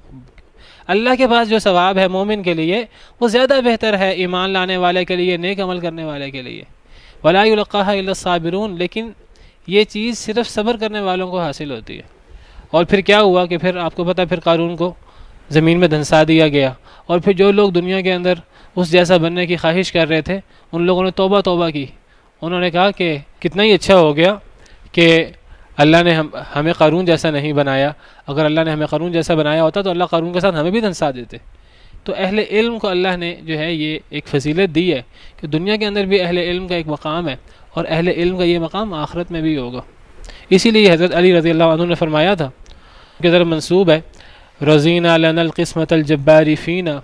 اللہ کے پاس جو ثواب ہے مومن کے لیے وہ زیادہ بہتر ہے، ایمان لانے والے کے لیے، نیک عمل کرنے والے کے لیے۔ وَلَا يُلَقَّاهَا إِلَّا الصَّابِرُونَ، لیکن یہ چیز صرف صبر کرنے والوں کو حاصل ہوتی ہے۔ اور پھر کیا ہوا کہ پھر آپ کو پتہ پھر قارون کو زمین میں دھنسا دیا گیا، اور پھر جو لوگ دنیا کے اندر اس جیسا بننے کی خواہش کر رہے تھے ان لوگوں نے توبہ توبہ کی۔ انہوں نے کہا کہ کتنا ہی اچھا ہو گیا کہ اللہ نے ہم ہمیں قارون جیسا نہیں بنایا، اگر اللہ نے ہمیں قارون جیسا بنایا ہوتا تو اللہ قارون کے ساتھ ہمیں بھی دھنسا دیتے۔ تو اہل علم کو اللہ نے جو ہے یہ ایک فضیلت دی ہے کہ دنیا کے اندر بھی اہل علم کا ایک مقام ہے، اور اہل علم کا یہ مقام آخرت میں بھی ہوگا۔ اسی لیے حضرت علی رضی اللہ عنہ نے فرمایا تھا کہ ذرا منسوب ہے رضینا لنا القسمت الجبار فینا،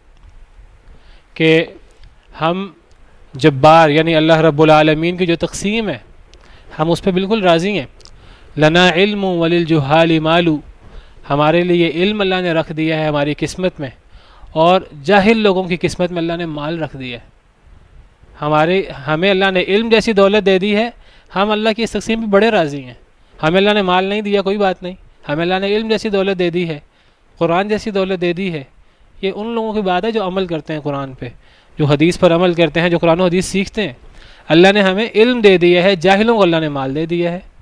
کہ ہم جبار یعنی اللہ رب العالمین کی جو تقسیم ہے ہم اس پہ بالکل راضی ہیں۔ لنا علم وللجہال مال، ہمارے لیے علم اللہ نے رکھ دیا ہے ہماری قسمت میں، اور جاہل لوگوں کی قسمت میں اللہ نے مال رکھ دیا ہے۔ ہمارے ہمیں اللہ نے علم جیسی دولت دے دی ہے، ہم اللہ کی اس تقسیم پہ بڑے راضی ہیں۔ ہمیں اللہ نے مال نہیں دیا کوئی بات نہیں، ہمیں اللہ نے علم جیسی دولت دے دی ہے، قرآن جیسی دولت دے دی ہے۔ یہ ان لوگوں کی بات ہے جو عمل کرتے ہیں قرآن پہ، جو حدیث پر عمل کرتے ہیں، جو قرآن و حدیث سیکھتے ہیں۔ اللہ نے ہمیں علم دے دیا ہے، جاہلوں کو اللہ نے مال دے دیا ہے۔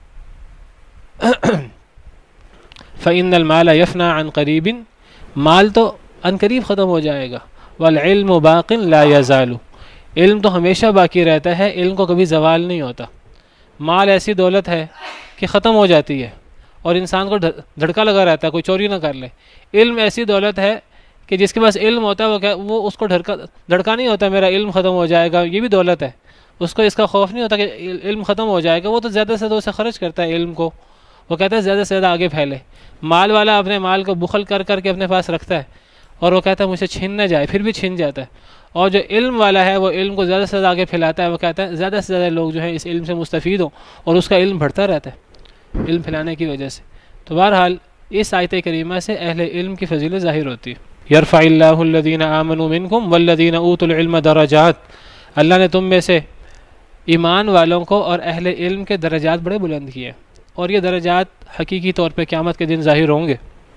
فَإِنَّ الْمَالَ يَفْنَى عَنْ قَرِيبٍ، مال تو عن قریب ختم ہو جائے گا۔ وَالْعِلْمُ بَاقٍ لَا يَزَالُ، علم تو ہمیشہ باقی رہتا ہے، علم کو کبھی زوال نہیں ہوتا۔ مال ایسی دولت ہے کہ ختم ہو جاتی ہے اور انسان کو دھڑکا لگا رہتا ہے کوئی چوری نہ کر لے۔ علم ایسی دولت ہے کہ جس کے پاس علم ہوتا ہے وہ کیا وہ اس کو دھڑکا دھڑکا نہیں ہوتا میرا علم ختم ہو جائے گا، یہ بھی دولت ہے، اس کو اس کا خوف نہیں ہوتا کہ علم ختم ہو جائے گا، وہ تو زیادہ سے زیادہ اسے خرچ کرتا ہے علم کو، وہ کہتا ہے زیادہ سے زیادہ آگے پھیلے۔ مال والا اپنے مال کو بخل کر کر کے اپنے پاس رکھتا ہے اور وہ کہتا ہے مجھ سے چھن نہ جائے، پھر بھی چھن جاتا ہے۔ اور جو علم والا ہے وہ علم کو زیادہ سے زیادہ آگے پھیلاتا ہے، وہ کہتا ہے زیادہ سے زیادہ لوگ جو ہیں اس علم سے مستفید ہوں، اور اس کا علم بڑھتا رہتا ہے علم پھیلانے کی وجہ سے۔ تو بہرحال اس آیت کریمہ سے اہل علم کی فضیلت ظاہر ہوتی ہے۔ یرفع اللہ الذین آمنوا منکم والذین اوتوا العلم درجات، اللہ نے تم میں سے ایمان والوں کو اور اہل علم کے درجات بڑے بلند کیے، اور یہ درجات حقیقی طور پہ قیامت کے دن ظاہر ہوں گے۔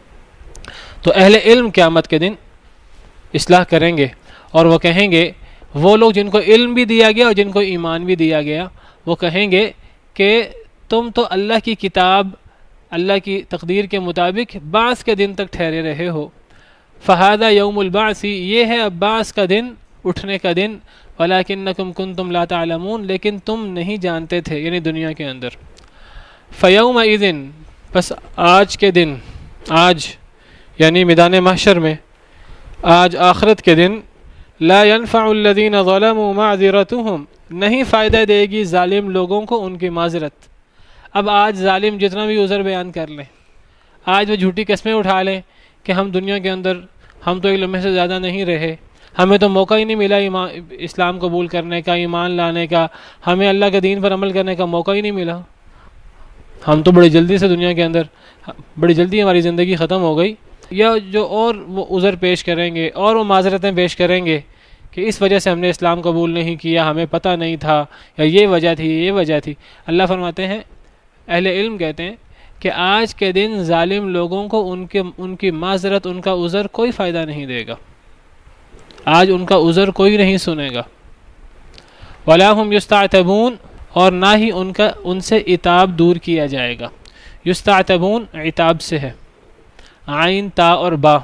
تو اہل علم قیامت کے دن اصلاح کریں گے، اور وہ کہیں گے، وہ لوگ جن کو علم بھی دیا گیا اور جن کو ایمان بھی دیا گیا، وہ کہیں گے کہ تم تو اللہ کی کتاب، اللہ کی تقدیر کے مطابق بعث کے دن تک ٹھہرے رہے ہو۔ فہذا یوم البعث، یہ ہے اب بعث کا دن، اٹھنے کا دن۔ ولکنکم کنتم لا تعلمون، لیکن تم نہیں جانتے تھے، یعنی دنیا کے اندر۔ فیومئذ، بس آج کے دن، آج یعنی میدان محشر میں، آج آخرت کے دن، لا ينفع الذین ظلموا معذرتهم، نہیں فائدہ دے گی ظالم لوگوں کو ان کی معذرت۔ اب آج ظالم جتنا بھی عذر بیان کر لیں، آج وہ جھوٹی قسمیں اٹھا لیں کہ ہم دنیا کے اندر ہم تو ایک لمحے سے زیادہ نہیں رہے، ہمیں تو موقع ہی نہیں ملا ایمان اسلام قبول کرنے کا، ایمان لانے کا، ہمیں اللہ کے دین پر عمل کرنے کا موقع ہی نہیں ملا، ہم تو بڑی جلدی سے دنیا کے اندر بڑی جلدی ہماری زندگی ختم ہو گئی۔ یا جو اور وہ عذر پیش کریں گے اور وہ معذرتیں پیش کریں گے کہ اس وجہ سے ہم نے اسلام قبول نہیں کیا، ہمیں پتہ نہیں تھا، یا یہ وجہ تھی یہ وجہ تھی۔ اللہ فرماتے ہیں، اہل علم کہتے ہیں کہ آج کے دن ظالم لوگوں کو ان کے ان کی معذرت، ان کا عذر کوئی فائدہ نہیں دے گا، آج ان کا عذر کوئی نہیں سنے گا۔ وَلَا هُمْ يُسْتَعْتَبُونَ، اور نہ ہی ان کا ان سے عتاب دور کیا جائے گا۔ یستعتبون عتاب سے ہے، عین تا اور با۔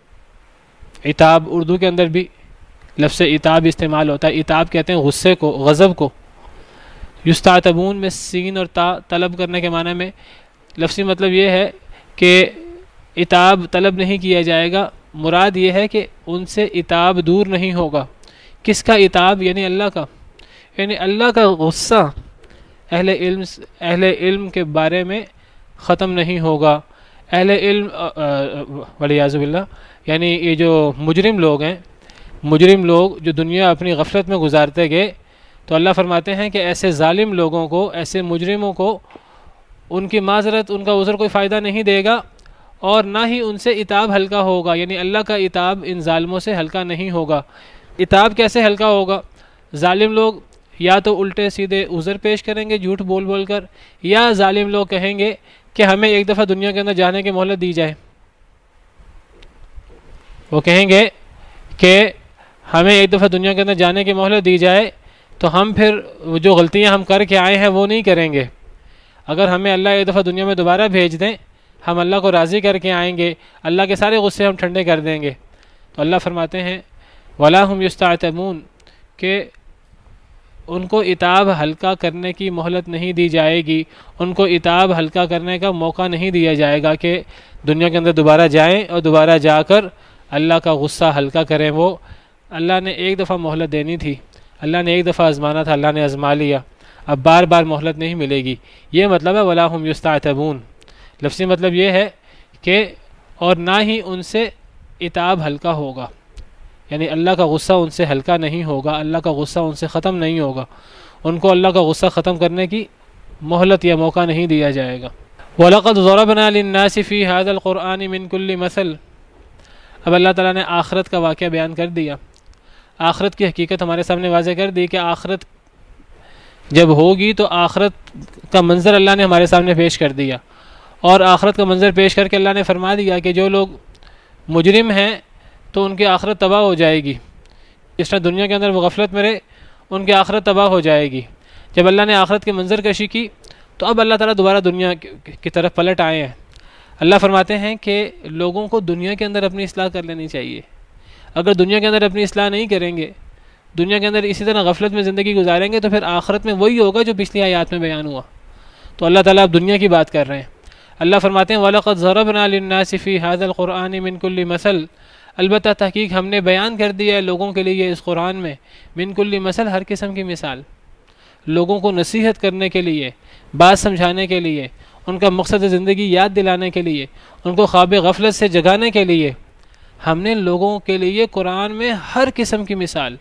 عتاب اردو کے اندر بھی لفظ عتاب استعمال ہوتا ہے، عتاب کہتے ہیں غصے کو، غضب کو۔ یستعتبون میں سین اور تا طلب کرنے کے معنی میں لفظی مطلب یہ ہے کہ عتاب طلب نہیں کیا جائے گا، مراد یہ ہے کہ ان سے عتاب دور نہیں ہوگا۔ کس کا عتاب؟ یعنی اللہ کا، یعنی اللہ کا غصہ اہل علم اہل علم کے بارے میں ختم نہیں ہوگا۔ اہل علم والعیاذ باللہ، یعنی یہ جو مجرم لوگ ہیں، مجرم لوگ جو دنیا اپنی غفلت میں گزارتے گئے، تو اللہ فرماتے ہیں کہ ایسے ظالم لوگوں کو، ایسے مجرموں کو ان کی معذرت، ان کا عذر کوئی فائدہ نہیں دے گا، اور نہ ہی ان سے عتاب ہلکا ہوگا، یعنی اللہ کا عتاب ان ظالموں سے ہلکا نہیں ہوگا۔ عتاب کیسے ہلکا ہوگا؟ ظالم لوگ یا تو الٹے سیدھے عذر پیش کریں گے جھوٹ بول بول کر، یا ظالم لوگ کہیں گے کہ ہمیں ایک دفعہ دنیا کے اندر جانے کی مہلت دی جائے۔ وہ کہیں گے کہ ہمیں ایک دفعہ دنیا کے اندر جانے کی مہلت دی جائے تو ہم پھر جو غلطیاں ہم کر کے آئے ہیں وہ نہیں کریں گے، اگر ہمیں اللہ ایک دفعہ دنیا میں دوبارہ بھیج دیں، ہم اللہ کو راضی کر کے آئیں گے، اللہ کے سارے غصے ہم ٹھنڈے کر دیں گے۔ تو اللہ فرماتے ہیں وَلَا هُمْ يُسْتَعْتَبُونَ کہ ان کو عتاب ہلکا کرنے کی مہلت نہیں دی جائے گی، ان کو عتاب ہلکا کرنے کا موقع نہیں دیا جائے گا کہ دنیا کے اندر دوبارہ جائیں اور دوبارہ جا کر اللہ کا غصہ ہلکا کریں۔ وہ اللہ نے ایک دفعہ مہلت دینی تھی، اللہ نے ایک دفعہ آزمانا تھا، اللہ نے آزما لیا، اب بار بار مہلت نہیں ملے گی۔ یہ مطلب ہے وَلَا هُمْ يُسْتَعْتَبُونَ، لفظی مطلب یہ ہے کہ اور نہ ہی ان سے عتاب ہلکا ہوگا، یعنی اللہ کا غصہ ان سے ہلکا نہیں ہوگا، اللہ کا غصہ ان سے ختم نہیں ہوگا، ان کو اللہ کا غصہ ختم کرنے کی مہلت یا موقع نہیں دیا جائے گا۔ وَلَقَدْ ضَرَبْنَا لِلنَّاسِ فِي هَذَا الْقُرْآنِ مِنْ كُلِّ مَثَلٍ، اب اللہ تعالیٰ نے آخرت کا واقعہ بیان کر دیا، آخرت کی حقیقت ہمارے سامنے واضح کر دی کہ آخرت جب ہوگی تو آخرت کا منظر اللہ نے ہمارے سامنے پیش کر دیا، اور آخرت کا منظر پیش کر کے اللہ نے فرما دیا کہ جو لوگ مجرم ہیں تو ان کی آخرت تباہ ہو جائے گی، جس طرح دنیا کے اندر وہ غفلت میں رہے ان کی آخرت تباہ ہو جائے گی۔ جب اللہ نے آخرت کی منظر کشی کی تو اب اللہ تعالیٰ دوبارہ دنیا کی طرف پلٹ آئے ہیں۔ اللہ فرماتے ہیں کہ لوگوں کو دنیا کے اندر اپنی اصلاح کر لینی چاہیے، اگر دنیا کے اندر اپنی اصلاح نہیں کریں گے، دنیا کے اندر اسی طرح غفلت میں زندگی گزاریں گے، تو پھر آخرت میں وہی ہوگا جو پچھلی آیات میں بیان ہوا۔ تو اللہ تعالیٰ اب دنیا کی بات کر رہے ہیں۔ اللہ فرماتے ہیں وَلَقَدْ ضَرَبْنَا لِلنَّاسِ فِي هَذَا الْقُرْآنِ مِنْ كُلِّ مَثَلٍ، البتہ تحقیق ہم نے بیان کر دیا ہے لوگوں کے لیے اس قرآن میں من کل مثل، ہر قسم کی مثال، لوگوں کو نصیحت کرنے کے لیے، بات سمجھانے کے لیے، ان کا مقصد زندگی یاد دلانے کے لیے، ان کو خواب غفلت سے جگانے کے لیے، ہم نے لوگوں کے لیے قرآن میں ہر قسم کی مثال،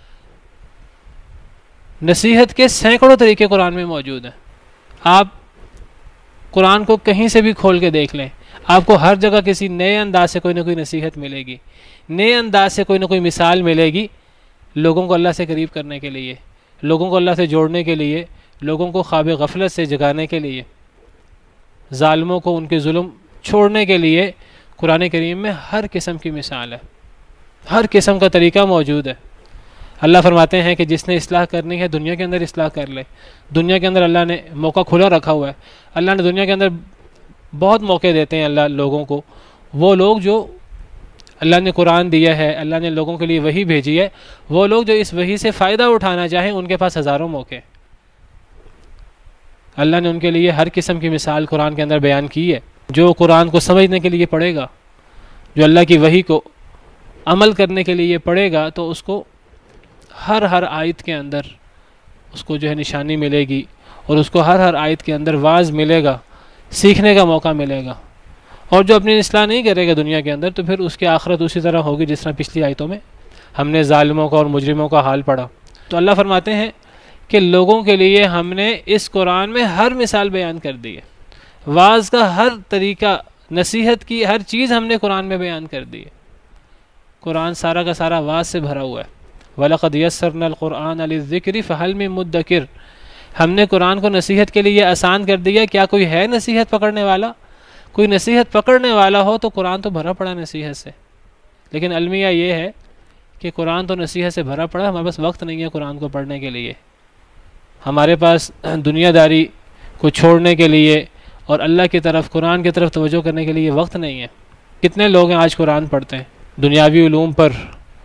نصیحت کے سینکڑوں طریقے قرآن میں موجود ہیں۔ آپ قرآن کو کہیں سے بھی کھول کے دیکھ لیں، آپ کو ہر جگہ کسی نئے انداز سے کوئی نہ کوئی نصیحت ملے گی، نئے انداز سے کوئی نہ کوئی مثال ملے گی، لوگوں کو اللہ سے قریب کرنے کے لیے، لوگوں کو اللہ سے جوڑنے کے لیے، لوگوں کو خواب غفلت سے جگانے کے لیے، ظالموں کو ان کے ظلم چھوڑنے کے لیے۔ قرآن کریم میں ہر قسم کی مثال ہے، ہر قسم کا طریقہ موجود ہے۔ اللہ فرماتے ہیں کہ جس نے اصلاح کرنی ہے دنیا کے اندر اصلاح کر لے، دنیا کے اندر اللہ نے موقع کھلا رکھا ہوا ہے، اللہ نے دنیا کے اندر بہت موقع دیتے ہیں اللہ لوگوں کو۔ وہ لوگ جو اللہ نے قرآن دیا ہے، اللہ نے لوگوں کے لیے وحی بھیجی ہے، وہ لوگ جو اس وحی سے فائدہ اٹھانا چاہیں ان کے پاس ہزاروں موقع، اللہ نے ان کے لیے ہر قسم کی مثال قرآن کے اندر بیان کی ہے۔ جو قرآن کو سمجھنے کے لیے پڑھے گا، جو اللہ کی وحی کو عمل کرنے کے لیے پڑھے گا، تو اس کو ہر ہر آیت کے اندر اس کو جو ہے نشانی ملے گی، اور اس کو ہر ہر آیت کے اندر واعظ ملے گا، سیکھنے کا موقع ملے گا۔ اور جو اپنی اصلاح نہیں کرے گا دنیا کے اندر، تو پھر اس کی آخرت اسی طرح ہوگی جس طرح پچھلی آیتوں میں ہم نے ظالموں کا اور مجرموں کا حال پڑھا۔ تو اللہ فرماتے ہیں کہ لوگوں کے لیے ہم نے اس قرآن میں ہر مثال بیان کر دی ہے، واعظ کا ہر طریقہ، نصیحت کی ہر چیز ہم نے قرآن میں بیان کر دی ہے۔ قرآن سارا کا سارا واعظ سے بھرا ہوا ہے۔ وَلَقَدْ يَسَّرْنَا الْقُرْآنَ لِلذِّكْرِ فَهَلْ مِن مُدَّكِرٍ، ہم نے قرآن کو نصیحت کے لیے آسان کر دیا، کیا کوئی ہے نصیحت پکڑنے والا؟ کوئی نصیحت پکڑنے والا ہو تو قرآن تو بھرا پڑا نصیحت سے، لیکن المیہ یہ ہے کہ قرآن تو نصیحت سے بھرا پڑا، ہمارے پاس وقت نہیں ہے قرآن کو پڑھنے کے لیے، ہمارے پاس دنیا داری کو چھوڑنے کے لیے اور اللہ کی طرف، قرآن کی طرف توجہ کرنے کے لیے وقت نہیں ہے۔ کتنے لوگ ہیں آج قرآن پڑھتے ہیں، دنیاوی علوم پر،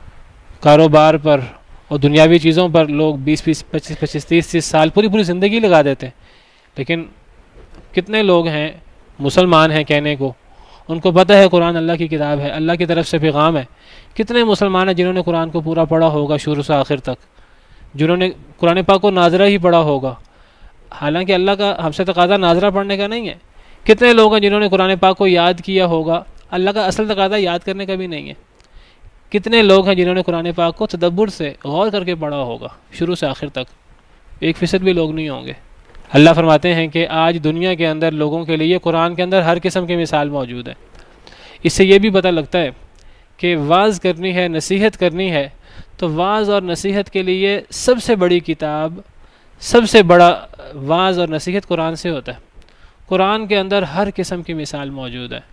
کاروبار پر اور دنیاوی چیزوں پر لوگ بیس بیس پچیس پچیس تیس تیس سال پوری پوری زندگی لگا دیتے ہیں، لیکن کتنے لوگ ہیں مسلمان ہیں کہنے کو، ان کو پتہ ہے قرآن اللہ کی کتاب ہے، اللہ کی طرف سے پیغام ہے۔ کتنے مسلمان ہیں جنہوں نے قرآن کو پورا پڑھا ہوگا شروع سے آخر تک، جنہوں نے قرآن پاک کو ناظرہ ہی پڑھا ہوگا، حالانکہ اللہ کا ہم سے تقاضا ناظرہ پڑھنے کا نہیں ہے۔ کتنے لوگ ہیں جنہوں نے قرآن پاک کو یاد کیا ہوگا، اللہ کا اصل تقاضا یاد کرنے کا بھی نہیں ہے۔ کتنے لوگ ہیں جنہوں نے قرآن پاک کو تدبر سے غور کر کے پڑھا ہوگا شروع سے آخر تک، ایک فیصد بھی لوگ نہیں ہوں گے۔ اللہ فرماتے ہیں کہ آج دنیا کے اندر لوگوں کے لیے قرآن کے اندر ہر قسم کی مثال موجود ہے۔ اس سے یہ بھی پتہ لگتا ہے کہ واعظ کرنی ہے، نصیحت کرنی ہے، تو واعظ اور نصیحت کے لیے سب سے بڑی کتاب، سب سے بڑا واعظ اور نصیحت قرآن سے ہوتا ہے۔ قرآن کے اندر ہر قسم کی مثال موجود ہے،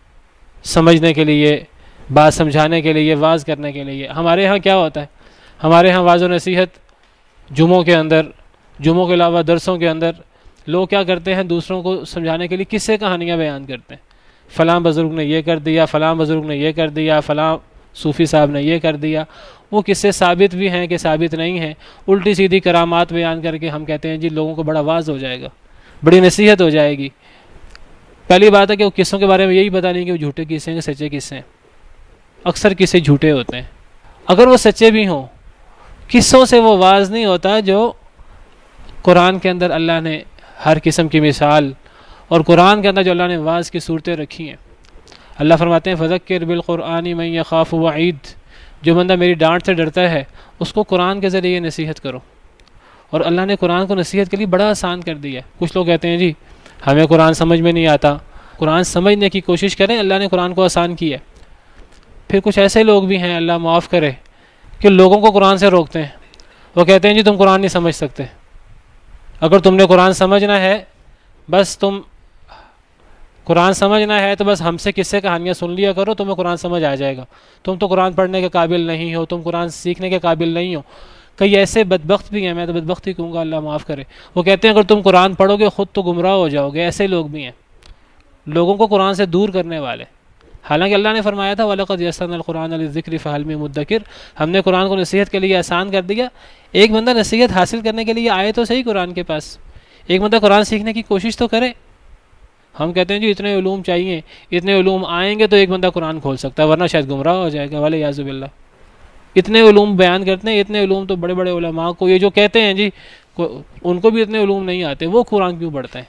سمجھنے کے لیے، بات سمجھانے کے لیے، واعظ کرنے کے لیے۔ ہمارے ہاں کیا ہوتا ہے؟ ہمارے ہاں واعظ و نصیحت جمعوں کے اندر، جمعوں کے علاوہ درسوں کے اندر لوگ کیا کرتے ہیں دوسروں کو سمجھانے کے لیے قصے کہانیاں بیان کرتے ہیں، فلاں بزرگ نے یہ کر دیا، فلاں بزرگ نے یہ کر دیا، فلاں صوفی صاحب نے یہ کر دیا. وہ قصے ثابت بھی ہیں کہ ثابت نہیں ہیں، الٹی سیدھی کرامات بیان کر کے ہم کہتے ہیں جی لوگوں کو بڑا واعظ ہو جائے گا، بڑی نصیحت ہو جائے گی. پہلی بات ہے کہ وہ قصوں کے بارے میں یہی پتہ نہیں کہ وہ جھوٹے قصے ہیں کہ سچے قصے ہیں. اکثر قصے جھوٹے ہوتے ہیں، اگر وہ سچے بھی ہوں قصوں سے وہ واعظ نہیں ہوتا جو قرآن کے اندر اللہ نے ہر قسم کی مثال اور قرآن کے اندر جو اللہ نے واعظ کی صورتیں رکھی ہیں. اللہ فرماتے ہیں فذکر بالقرآن من یخاف وعید، جو بندہ میری ڈانٹ سے ڈرتا ہے اس کو قرآن کے ذریعے نصیحت کرو. اور اللہ نے قرآن کو نصیحت کے لیے بڑا آسان کر دیا ہے. کچھ لوگ کہتے ہیں جی ہمیں قرآن سمجھ میں نہیں آتا، قرآن سمجھنے کی کوشش کریں، اللہ نے قرآن کو آسان کیا ہے. پھر کچھ ایسے لوگ بھی ہیں اللہ معاف کرے کہ لوگوں کو قرآن سے روکتے ہیں. وہ کہتے ہیں جی تم قرآن نہیں سمجھ سکتے، اگر تم نے قرآن سمجھنا ہے بس تم قرآن سمجھنا ہے تو بس ہم سے قصے کہانیاں سن لیا کرو، تمہیں قرآن سمجھ آ جائے گا، تم تو قرآن پڑھنے کے قابل نہیں ہو، تم قرآن سیکھنے کے قابل نہیں ہو. کئی ایسے بدبخت بھی ہیں، میں تو بدبخت ہی کہوں گا اللہ معاف کرے، وہ کہتے ہیں اگر تم قرآن پڑھو گے خود تو گمراہ ہو جاؤ گے. ایسے لوگ بھی ہیں لوگوں کو قرآن سے دور کرنے والے. حالانکہ اللہ نے فرمایا تھا وَلَقَدْ يَسَّرْنَا الْقُرْآنَ لِلذِّكْرِ فَهَلْ مِن مُدَّكِرٍ، ہم نے قرآن کو نصیحت کے لیے آسان کر دیا. ایک بندہ نصیحت حاصل کرنے کے لیے آئے تو صحیح قرآن کے پاس، ایک بندہ قرآن سیکھنے کی کوشش تو کرے. ہم کہتے ہیں جی اتنے علوم چاہیے، اتنے علوم آئیں گے تو ایک بندہ قرآن کھول سکتا ہے، ورنہ شاید گمراہ ہو جائے گا وَلِعِیَاذُ بِاللہ. اتنے علوم بیان کرتے ہیں، اتنے علوم تو بڑے بڑے علماء کو، یہ جو کہتے ہیں جی ان کو بھی اتنے علوم نہیں آتے، وہ قرآن کیوں پڑھتے ہیں؟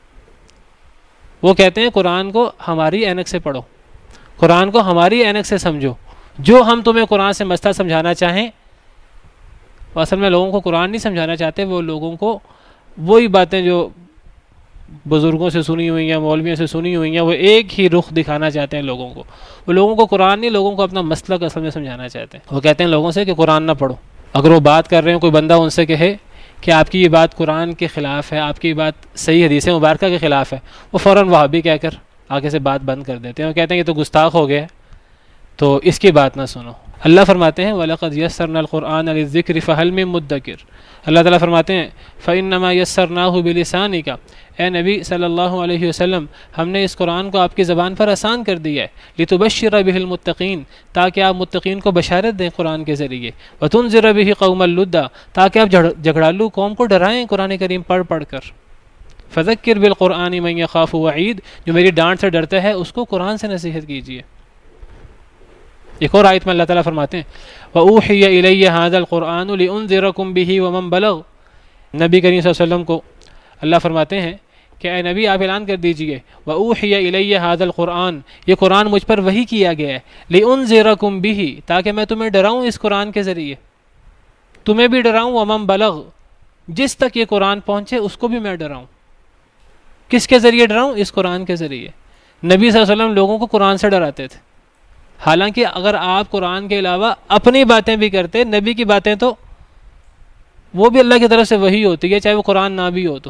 وہ کہتے ہیں قرآن کو ہماری عینک سے پڑھو، قرآن کو ہماری عینک سے سمجھو، جو ہم تمہیں قرآن سے مسئلہ سمجھانا چاہیں. اصل میں لوگوں کو قرآن نہیں سمجھانا چاہتے، وہ لوگوں کو وہی باتیں جو بزرگوں سے سنی ہوئی ہیں، مولویوں سے سنی ہوئی ہیں، وہ ایک ہی رخ دکھانا چاہتے ہیں لوگوں کو. وہ لوگوں کو قرآن نہیں، لوگوں کو اپنا مسلک اصل میں سمجھانا چاہتے ہیں. وہ کہتے ہیں لوگوں سے کہ قرآن نہ پڑھو. اگر وہ بات کر رہے ہیں، کوئی بندہ ان سے کہے کہ آپ کی یہ بات قرآن کے خلاف ہے، آپ کی یہ بات صحیح حدیث مبارکہ کے خلاف ہے، وہ فوراً وہابی کہہ کر آگے سے بات بند کر دیتے ہیں. وہ کہتے ہیں یہ تو گستاخ ہو گیا، تو اس کی بات نہ سنو. اللہ فرماتے ہیں وَلَقَدْ يَسَّرْنَا الْقُرْآنَ لِلذِّكْرِ فَهَلْ مِن مُدَّكِرٍ. اللہ تعالیٰ فرماتے ہیں فَإِنَّمَا يَسَّرْنَاهُ بِلِسَانِكَ، اے نبی صلی اللہ علیہ وسلم ہم نے اس قرآن کو آپ کی زبان پر آسان کر دیا ہے، لِتُبَشِّرَ بِهِ الْمُتَّقِينَ، تاکہ آپ متقین کو بشارت دیں قرآن کے ذریعے، وَتُنذِرَ بِهِ قَوْمَ اللُّدَّ، تاکہ آپ جھگڑالو قوم کو ڈرائیں قرآن کریم پڑھ پڑھ کر. فَذَكِّرْ بِالْقُرْآنِ مَن يَخَافُ وَعِيدٍ، جو میری ڈانٹ سے ڈرتا ہے اس کو قرآن سے نصیحت کیجیے. ایک اور آیت میں اللہ تعالیٰ فرماتے ہیں وَأُوحِيَ إِلَيَّ هَذَا الْقُرْآنُ لِأُنذِرَكُم بِهِ وَمَن بَلَغَ. نبی کریم صلی اللہ علیہ وسلم کو اللہ فرماتے ہیں کہ اے نبی آپ اعلان کر دیجئے وَأُوحِيَ إِلَيَّ هَذَا الْقُرْآنُ، یہ قرآن مجھ پر وحی کیا گیا ہے، لِأُنذِرَكُم بِهِ، تاکہ میں تمہیں ڈراؤں اس قرآن کے ذریعے، تمہیں بھی ڈراؤں، وَمَن بَلَغَ، جس تک یہ قرآن پہنچے اس کو بھی میں ڈراؤں. کس کے ذریعے ڈراؤں؟ اس قرآن کے ذریعے. نبی صلی اللہ علیہ وسلم لوگوں کو قرآن سے ڈراتے تھے. حالانکہ اگر آپ قرآن کے علاوہ اپنی باتیں بھی کرتے، نبی کی باتیں تو وہ بھی اللہ کی طرف سے وحی ہوتی ہے، چاہے وہ قرآن نہ بھی ہو تو.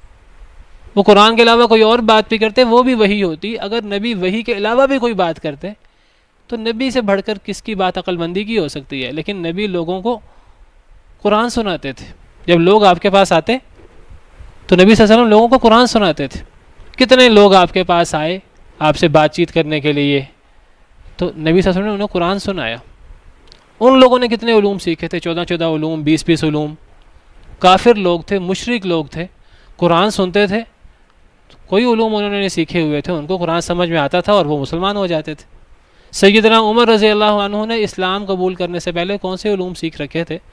وہ قرآن کے علاوہ کوئی اور بات بھی کرتے وہ بھی وحی ہوتی. اگر نبی وحی کے علاوہ بھی کوئی بات کرتے تو نبی سے بڑھ کر کس کی بات عقل مندی کی ہو سکتی ہے. لیکن نبی لوگوں کو قرآن سناتے تھے. جب لوگ آپ کے پاس آتے تو نبی صلی اللہ علیہ وسلم لوگوں کو قرآن سناتے تھے. کتنے لوگ آپ کے پاس آئے آپ سے بات چیت کرنے کے لیے، تو نبی صلی اللہ علیہ وسلم نے انہیں قرآن سنایا. ان لوگوں نے کتنے علوم سیکھے تھے، چودہ چودہ علوم، بیس بیس علوم. کافر لوگ تھے، مشرک لوگ تھے، قرآن سنتے تھے، کوئی علوم انہوں نے سیکھے ہوئے تھے، ان کو قرآن سمجھ میں آتا تھا اور وہ مسلمان ہو جاتے تھے. سیدنا عمر رضی اللہ عنہ نے اسلام قبول کرنے سے پہلے کون سے علوم سیکھ رکھے تھے؟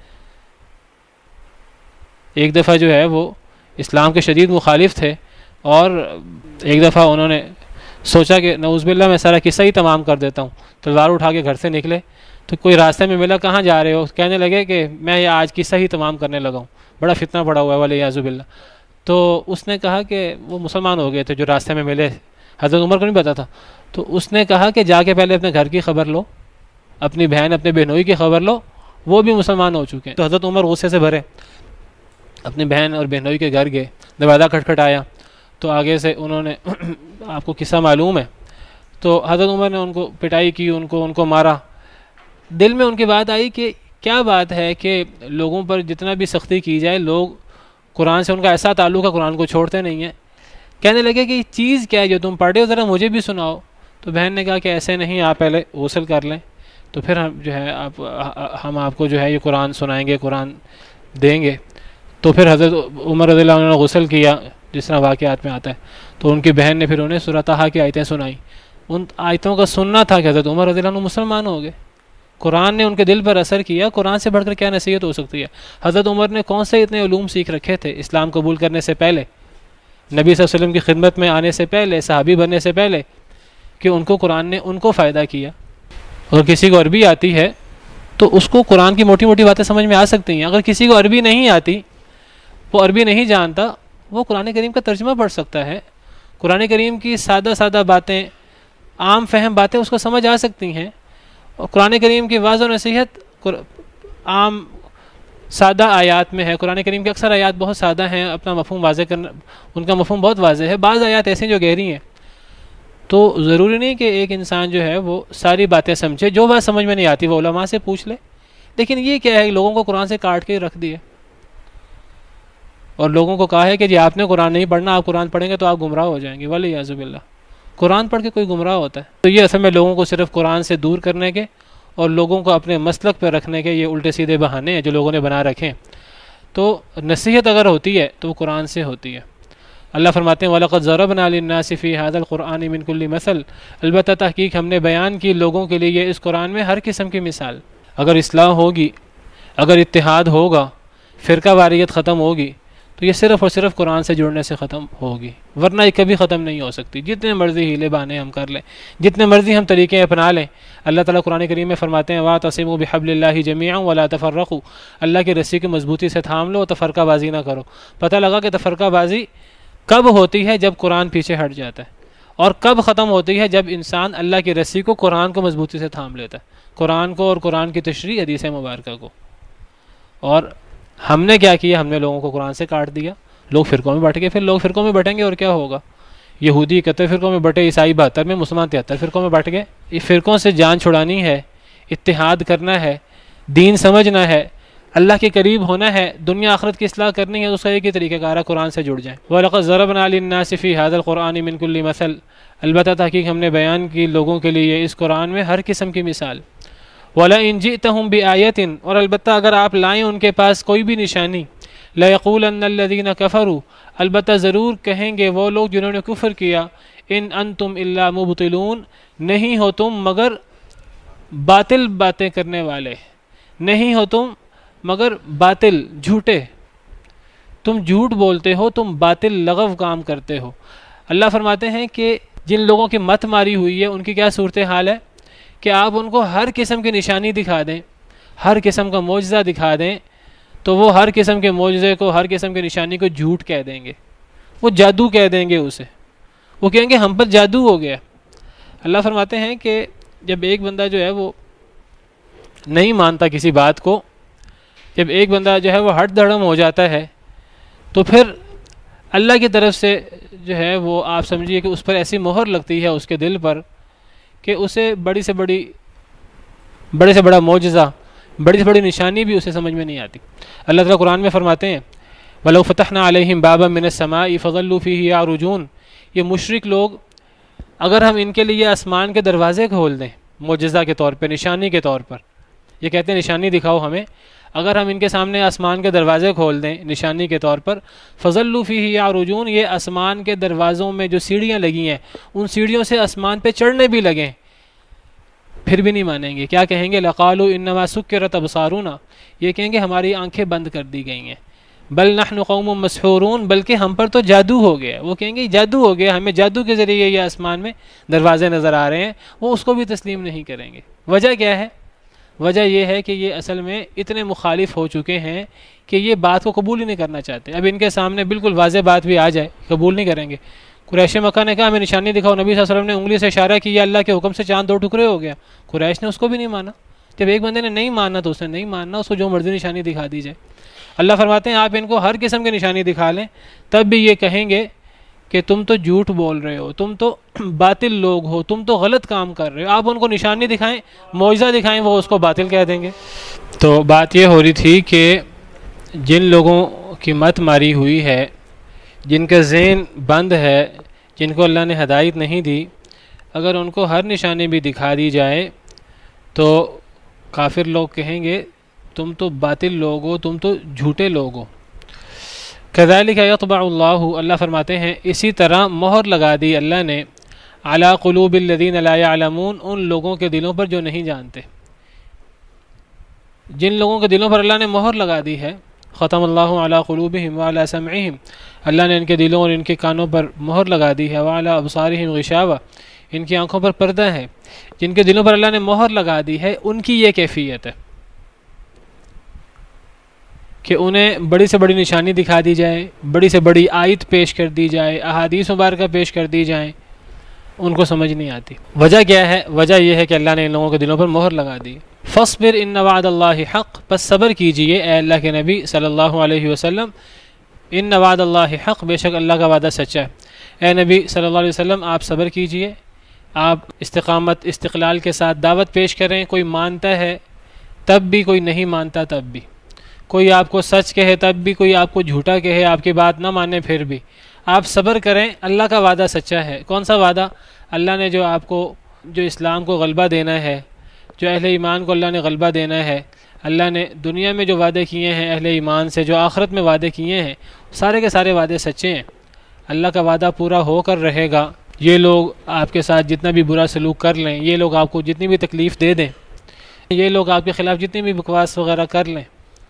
ایک دفعہ جو ہے وہ اسلام کے شدید مخالف تھے، اور ایک دفعہ انہوں نے سوچا کہ نعوذ باللہ میں سارا قصہ ہی تمام کر دیتا ہوں. تلوار اٹھا کے گھر سے نکلے تو کوئی راستے میں ملا، کہاں جا رہے ہو؟ کہنے لگے کہ میں یہ آج قصہ ہی تمام کرنے لگا ہوں، بڑا فتنہ پڑا ہوا ہے ولیعاذ باللہ. تو اس نے کہا کہ وہ مسلمان ہو گئے تھے جو راستے میں ملے، حضرت عمر کو نہیں پتا تھا. تو اس نے کہا کہ جا کے پہلے اپنے گھر کی خبر لو، اپنی بہن اپنے بہنوئی کی خبر لو، وہ بھی مسلمان ہو چکے ہیں. تو حضرت عمر غصے سے بھرے اپنی بہن اور بہنوئی کے گھر گئے، دروازہ کھٹکھٹایا تو آگے سے انہوں نے آپ کو قصہ معلوم ہے، تو حضرت عمر نے ان کو پٹائی کی، ان کو ان کو مارا. دل میں ان کی بات آئی کہ کیا بات ہے کہ لوگوں پر جتنا بھی سختی کی جائے لوگ قرآن سے ان کا ایسا تعلق ہے قرآن کو چھوڑتے نہیں ہیں. کہنے لگے کہ یہ چیز کیا ہے جو تم پڑھ رہے ہو، ذرا مجھے بھی سناؤ. تو بہن نے کہا کہ ایسے نہیں، آپ پہلے غسل کر لیں تو پھر ہم جو ہے آپ ہم آپ کو جو ہے یہ قرآن سنائیں گے، قرآن دیں گے. تو پھر حضرت عمر رضی اللہ عنہ نے غسل کیا جس طرح واقعات میں آتا ہے. تو ان کی بہن نے پھر انہیں سورہ طٰہٰ کی آیتیں سنائیں. ان آیتوں کا سننا تھا کہ حضرت عمر رضی اللہ عنہ مسلمان ہو گئے. قرآن نے ان کے دل پر اثر کیا. قرآن سے بڑھ کر کیا نصیحت ہو سکتی ہے؟ حضرت عمر نے کون سے اتنے علوم سیکھ رکھے تھے اسلام قبول کرنے سے پہلے، نبی صلی اللہ علیہ وسلم کی خدمت میں آنے سے پہلے، صحابی بننے سے پہلے، کہ ان کو قرآن نے ان کو فائدہ کیا. اگر کسی کو عربی آتی ہے تو اس کو قرآن کی موٹی موٹی باتیں سمجھ میں آ سکتی ہیں. اگر کسی کو عربی نہیں آتی، وہ عربی نہیں جانتا، وہ قرآن کریم کا ترجمہ پڑھ سکتا ہے. قرآن کریم کی سادہ سادہ باتیں، عام فہم باتیں اس کو سمجھ آ سکتی ہیں. اور قرآن کریم کی واضح و نصیحت عام سادہ آیات میں ہے. قرآن کریم کے اکثر آیات بہت سادہ ہیں، اپنا مفہوم واضح کرنا ان کا مفہوم بہت واضح ہے. بعض آیات ایسی جو گہری ہیں، تو ضروری نہیں کہ ایک انسان جو ہے وہ ساری باتیں سمجھے. جو بات سمجھ میں نہیں آتی وہ علماء سے پوچھ لے. لیکن یہ کیا ہے کہ لوگوں کو قرآن سے کاٹ کے رکھ دیا اور لوگوں کو کہا ہے کہ جی آپ نے قرآن نہیں پڑھنا، آپ قرآن پڑھیں گے تو آپ گمراہ ہو جائیں گے. والعیاذ باللہ، قرآن پڑھ کے کوئی گمراہ ہوتا ہے؟ تو یہ اصل میں لوگوں کو صرف قرآن سے دور کرنے کے اور لوگوں کو اپنے مسلک پہ رکھنے کے یہ الٹے سیدھے بہانے ہیں جو لوگوں نے بنا رکھے ہیں. تو نصیحت اگر ہوتی ہے تو وہ قرآن سے ہوتی ہے. اللہ فرماتے ہیں وَلَقَدْ ضَرَبْنَا لِلنَّاسِ فِي هَذَا الْقُرْآنِ مِنْ كُلِّ مَثَلٍ، البتہ تحقیق ہم نے بیان کی لوگوں کے لیے اس قرآن میں ہر قسم کی مثال. اگر اصلاح ہوگی، اگر اتحاد ہوگا، فرقہ واریت ختم ہوگی، تو یہ صرف اور صرف قرآن سے جڑنے سے ختم ہوگی، ورنہ یہ کبھی ختم نہیں ہو سکتی. جتنے مرضی ہیلے بانے ہم کر لیں، جتنے مرضی ہم طریقے اپنا لیں. اللہ تعالیٰ قرآن کریم میں فرماتے ہیں وَاعْتَصِمُوا بِحَبْلِ اللَّهِ جَمِيعًا وَلَا تَفَرَّقُوا، اللہ کی رسی کی مضبوطی سے تھام لو اور تفرقہ بازی نہ کرو. پتہ لگا کہ تفرقہ بازی کب ہوتی ہے؟ جب قرآن پیچھے ہٹ جاتا ہے. اور کب ختم ہوتی ہے؟ جب انسان اللہ کی رسی کو، قرآن کو مضبوطی سے تھام لیتا ہے، قرآن کو اور قرآن کی تشریح حدیث مبارکہ کو. اور ہم نے کیا کیا؟ ہم نے لوگوں کو قرآن سے کاٹ دیا. لوگ فرقوں میں بٹ گئے. پھر لوگ فرقوں میں بٹیں گے اور کیا ہوگا؟ یہودی اکہتر فرقوں میں بٹے، عیسائی بہتر میں، مسلمان تہتر فرقوں میں بٹ گئے. یہ فرقوں سے جان چھڑانی ہے، اتحاد کرنا ہے، دین سمجھنا ہے، اللہ کے قریب ہونا ہے، دنیا آخرت کی اصلاح کرنی ہے. اس کا ایک ہی طریقہ کار ہے قرآن سے جڑ جائیں. وَلَقَدْ ضَرَبْنَا لِلنَّاسِ فِي هَذَا الْقُرْآنِ مِنْ كُلِّ مَثَلٍ، البتہ تحقیق ہم نے بیان کی لوگوں کے لیے اس قرآن میں ہر قسم کی مثال. وَلَئِنْ جِئْتَهُمْ بِآيَةٍ، اور البتہ اگر آپ لائیں ان کے پاس کوئی بھی نشانی، لَيَقُولَنَّ الَّذِينَ كَفَرُوا، البتہ ضرور کہیں گے وہ لوگ جنہوں نے کفر کیا، ان انتم الا مبطلون، نہیں ہو تم مگر باطل باتیں کرنے والے، نہیں ہو تم مگر باطل، جھوٹے، تم جھوٹ بولتے ہو، تم باطل لغو کام کرتے ہو. اللہ فرماتے ہیں کہ جن لوگوں کی مت ماری ہوئی ہے ان کی کیا صورتحال ہے کہ آپ ان کو ہر قسم کی نشانی دکھا دیں، ہر قسم کا معجزہ دکھا دیں، تو وہ ہر قسم کے معجزے کو، ہر قسم کی نشانی کو جھوٹ کہہ دیں گے، وہ جادو کہہ دیں گے اسے، وہ کہیں گے ہم پر جادو ہو گیا. اللہ فرماتے ہیں کہ جب ایک بندہ جو ہے وہ نہیں مانتا کسی بات کو، جب ایک بندہ جو ہے وہ ہٹ دھڑم ہو جاتا ہے، تو پھر اللہ کی طرف سے جو ہے وہ آپ سمجھیے کہ اس پر ایسی مہر لگتی ہے اس کے دل پر کہ اسے بڑی سے بڑی بڑے سے بڑا معجزہ، بڑی سے بڑی نشانی بھی اسے سمجھ میں نہیں آتی. اللہ تعالیٰ قرآن میں فرماتے ہیں وَلَوْ فَتَحْنَا عَلَيْهِمْ بَابًا مِنَ السَّمَاءِ فَظَلُّوا فِيهِ يَعْرُجُونَ، یہ مشرک لوگ اگر ہم ان کے لیے آسمان کے دروازے کھول دیں معجزہ کے طور پہ، نشانی کے طور پر، یہ کہتے ہیں نشانی دکھاؤ ہمیں، اگر ہم ان کے سامنے آسمان کے دروازے کھول دیں نشانی کے طور پر، فَظَلُّوا فِيهِ يَعْرُجُونَ، یہ آسمان کے دروازوں میں جو سیڑھیاں لگی ہیں ان سیڑھیوں سے آسمان پہ چڑھنے بھی لگیں، پھر بھی نہیں مانیں گے. کیا کہیں گے؟ لَقَالُوا إِنَّمَا سُكِّرَتْ أَبْصَارُنَا، یہ کہیں گے ہماری آنکھیں بند کر دی گئی ہیں. بل نحن قوم مسحورون، بلکہ ہم پر تو جادو ہو گیا. وہ کہیں گے جادو ہو گیا، ہمیں جادو کے ذریعے یہ آسمان میں دروازے نظر آ رہے ہیں. وہ اس کو بھی تسلیم نہیں کریں گے. وجہ کیا ہے؟ وجہ یہ ہے کہ یہ اصل میں اتنے مخالف ہو چکے ہیں کہ یہ بات کو قبول ہی نہیں کرنا چاہتے. اب ان کے سامنے بالکل واضح بات بھی آ جائے قبول نہیں کریں گے. قریش مکہ نے کہا ہمیں نشانی دکھاؤ، نبی صلی اللہ علیہ وسلم نے انگلی سے اشارہ کیا، اللہ کے حکم سے چاند دو ٹکڑے ہو گیا. قریش نے اس کو بھی نہیں مانا. جب ایک بندے نے نہیں ماننا تو اس نے نہیں ماننا، اس کو جو مرضی نشانی دکھا دی جائے. اللہ فرماتے ہیں آپ ان کو ہر قسم کی نشانی دکھا لیں، تب بھی یہ کہیں گے کہ تم تو جھوٹ بول رہے ہو، تم تو باطل لوگ ہو، تم تو غلط کام کر رہے ہو. آپ ان کو نشانی دکھائیں، معجزہ دکھائیں، وہ اس کو باطل کہہ دیں گے. تو بات یہ ہو رہی تھی کہ جن لوگوں کی مت ماری ہوئی ہے، جن کا ذہن بند ہے، جن کو اللہ نے ہدایت نہیں دی، اگر ان کو ہر نشانی بھی دکھا دی جائے تو کافر لوگ کہیں گے تم تو باطل لوگ ہو، تم تو جھوٹے لوگ ہو۔ کذالک یطبع اللہ، اللہ فرماتے ہیں اسی طرح مہر لگا دی اللہ نے علی قلوب الذین لا یعلمون، ان لوگوں کے دلوں پر جو نہیں جانتے، جن لوگوں کے دلوں پر اللہ نے مہر لگا دی ہے، ختم اللہ علی قلوبہم وعلی سمعہم، اللہ نے ان کے دلوں اور ان کے کانوں پر مہر لگا دی ہے، وعلی ابصارہم غشاوہ، ان کی آنکھوں پر پردہ ہے، جن کے دلوں پر اللہ نے مہر لگا دی ہے ان کی یہ کیفیت ہے کہ انہیں بڑی سے بڑی نشانی دکھا دی جائے، بڑی سے بڑی آیت پیش کر دی جائے، احادیث مبارکہ پیش کر دی جائیں، ان کو سمجھ نہیں آتی۔ وجہ کیا ہے؟ وجہ یہ ہے کہ اللہ نے ان لوگوں کے دلوں پر مہر لگا دی۔ فاصبر ان وعد اللہ حق، پس صبر کیجئے اے اللہ کے نبی صلی اللہ علیہ وسلم، ان وعد اللہ حق، بے شک اللہ کا وعدہ سچا ہے۔ اے نبی صلی اللہ علیہ وسلم آپ صبر کیجئے، آپ استقامت استقلال کے ساتھ دعوت پیش کریں، کوئی مانتا ہے تب بھی، کوئی نہیں مانتا تب بھی، کوئی آپ کو سچ کہے تب بھی، کوئی آپ کو جھوٹا کہے، آپ کی بات نہ مانے پھر بھی آپ صبر کریں، اللہ کا وعدہ سچا ہے۔ کون سا وعدہ؟ اللہ نے جو آپ کو، جو اسلام کو غلبہ دینا ہے، جو اہل ایمان کو اللہ نے غلبہ دینا ہے، اللہ نے دنیا میں جو وعدے کیے ہیں اہل ایمان سے، جو آخرت میں وعدے کیے ہیں، سارے کے سارے وعدے سچے ہیں۔ اللہ کا وعدہ پورا ہو کر رہے گا۔ یہ لوگ آپ کے ساتھ جتنا بھی برا سلوک کر لیں، یہ لوگ آپ کو جتنی بھی تکلیف دے دیں، یہ لوگ آپ کے خلاف جتنی بھی بکواس وغیرہ کر لیں،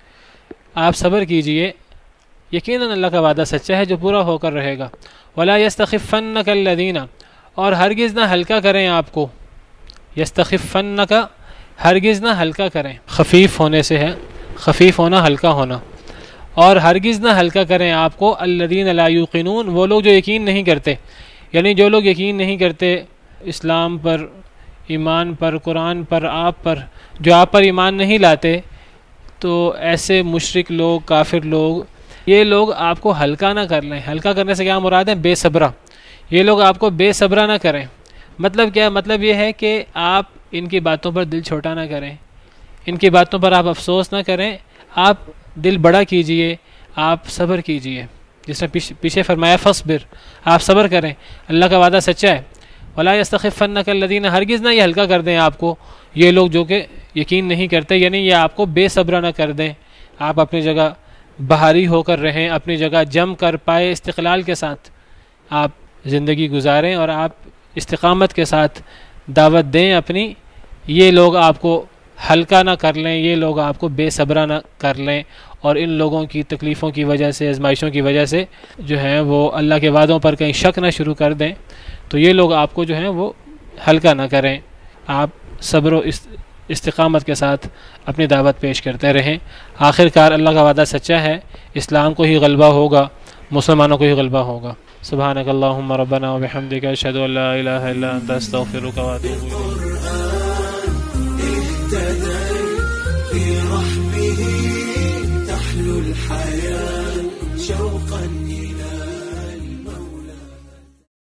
آپ صبر کیجئے، یقیناً اللہ کا وعدہ سچا ہے جو پورا ہو کر رہے گا۔ وَلَا يَسْتَخِفَّنَّكَ الَّذِينَ، اور ہرگز نہ ہلکا کریں آپ کو، يَسْتَخِفَّنَّكَ ہرگز نہ ہلکا کریں، خفیف ہونے سے ہے، خفیف ہونا ہلکا ہونا، اور ہرگز نہ ہلکا کریں آپ کو الَّذِينَ لَا يُوقِنُونَ، وہ لوگ جو یقین نہیں کرتے، یعنی جو لوگ یقین نہیں کرتے اسلام پر، ایمان پر، قرآن پر، آپ پر، جو آپ پر ایمان نہیں لاتے، تو ایسے مشرک لوگ، کافر لوگ، یہ لوگ آپ کو ہلکا نہ کر لیں۔ ہلکا کرنے سے کیا مراد ہے؟ بے صبرہ، یہ لوگ آپ کو بے صبرہ نہ کریں۔ مطلب کیا؟ مطلب یہ ہے کہ آپ ان کی باتوں پر دل چھوٹا نہ کریں، ان کی باتوں پر آپ افسوس نہ کریں، آپ دل بڑا کیجئے، آپ صبر کیجئے، جس نے پیچھے فرمایا فصبر، آپ صبر کریں، اللہ کا وعدہ سچا ہے۔ وَلَا يَسْتَخِفَّنَّكَ الَّذِينَ، ہرگز نہ یہ ہلکا کر دیں آپ کو یہ لوگ جو کہ یقین نہیں کرتے، یعنی یہ آپ کو بے صبرہ نہ کر دیں، آپ اپنی جگہ بہاری ہو کر رہیں، اپنی جگہ جم کر پائے استقلال کے ساتھ آپ زندگی گزاریں اور آپ استقامت کے ساتھ دعوت دیں اپنی، یہ لوگ آپ کو ہلکا نہ کر لیں، یہ لوگ آپ کو بے صبرہ نہ کر لیں، اور ان لوگوں کی تکلیفوں کی وجہ سے، آزمائشوں کی وجہ سے جو ہیں وہ اللہ کے وعدوں پر کہیں شک نہ شروع کر دیں، تو یہ لوگ آپ کو جو ہیں وہ ہلکا نہ کریں، آپ صبر و استقامت کے ساتھ اپنی دعوت پیش کرتے رہیں۔ آخر کار اللہ کا وعدہ سچا ہے، اسلام کو ہی غلبہ ہوگا، مسلمانوں کو ہی غلبہ ہوگا۔ سبحانک اللہم ربنا وبحمدک، اشہد ان لا الہ الا انت، استغفرک واتوب الیک۔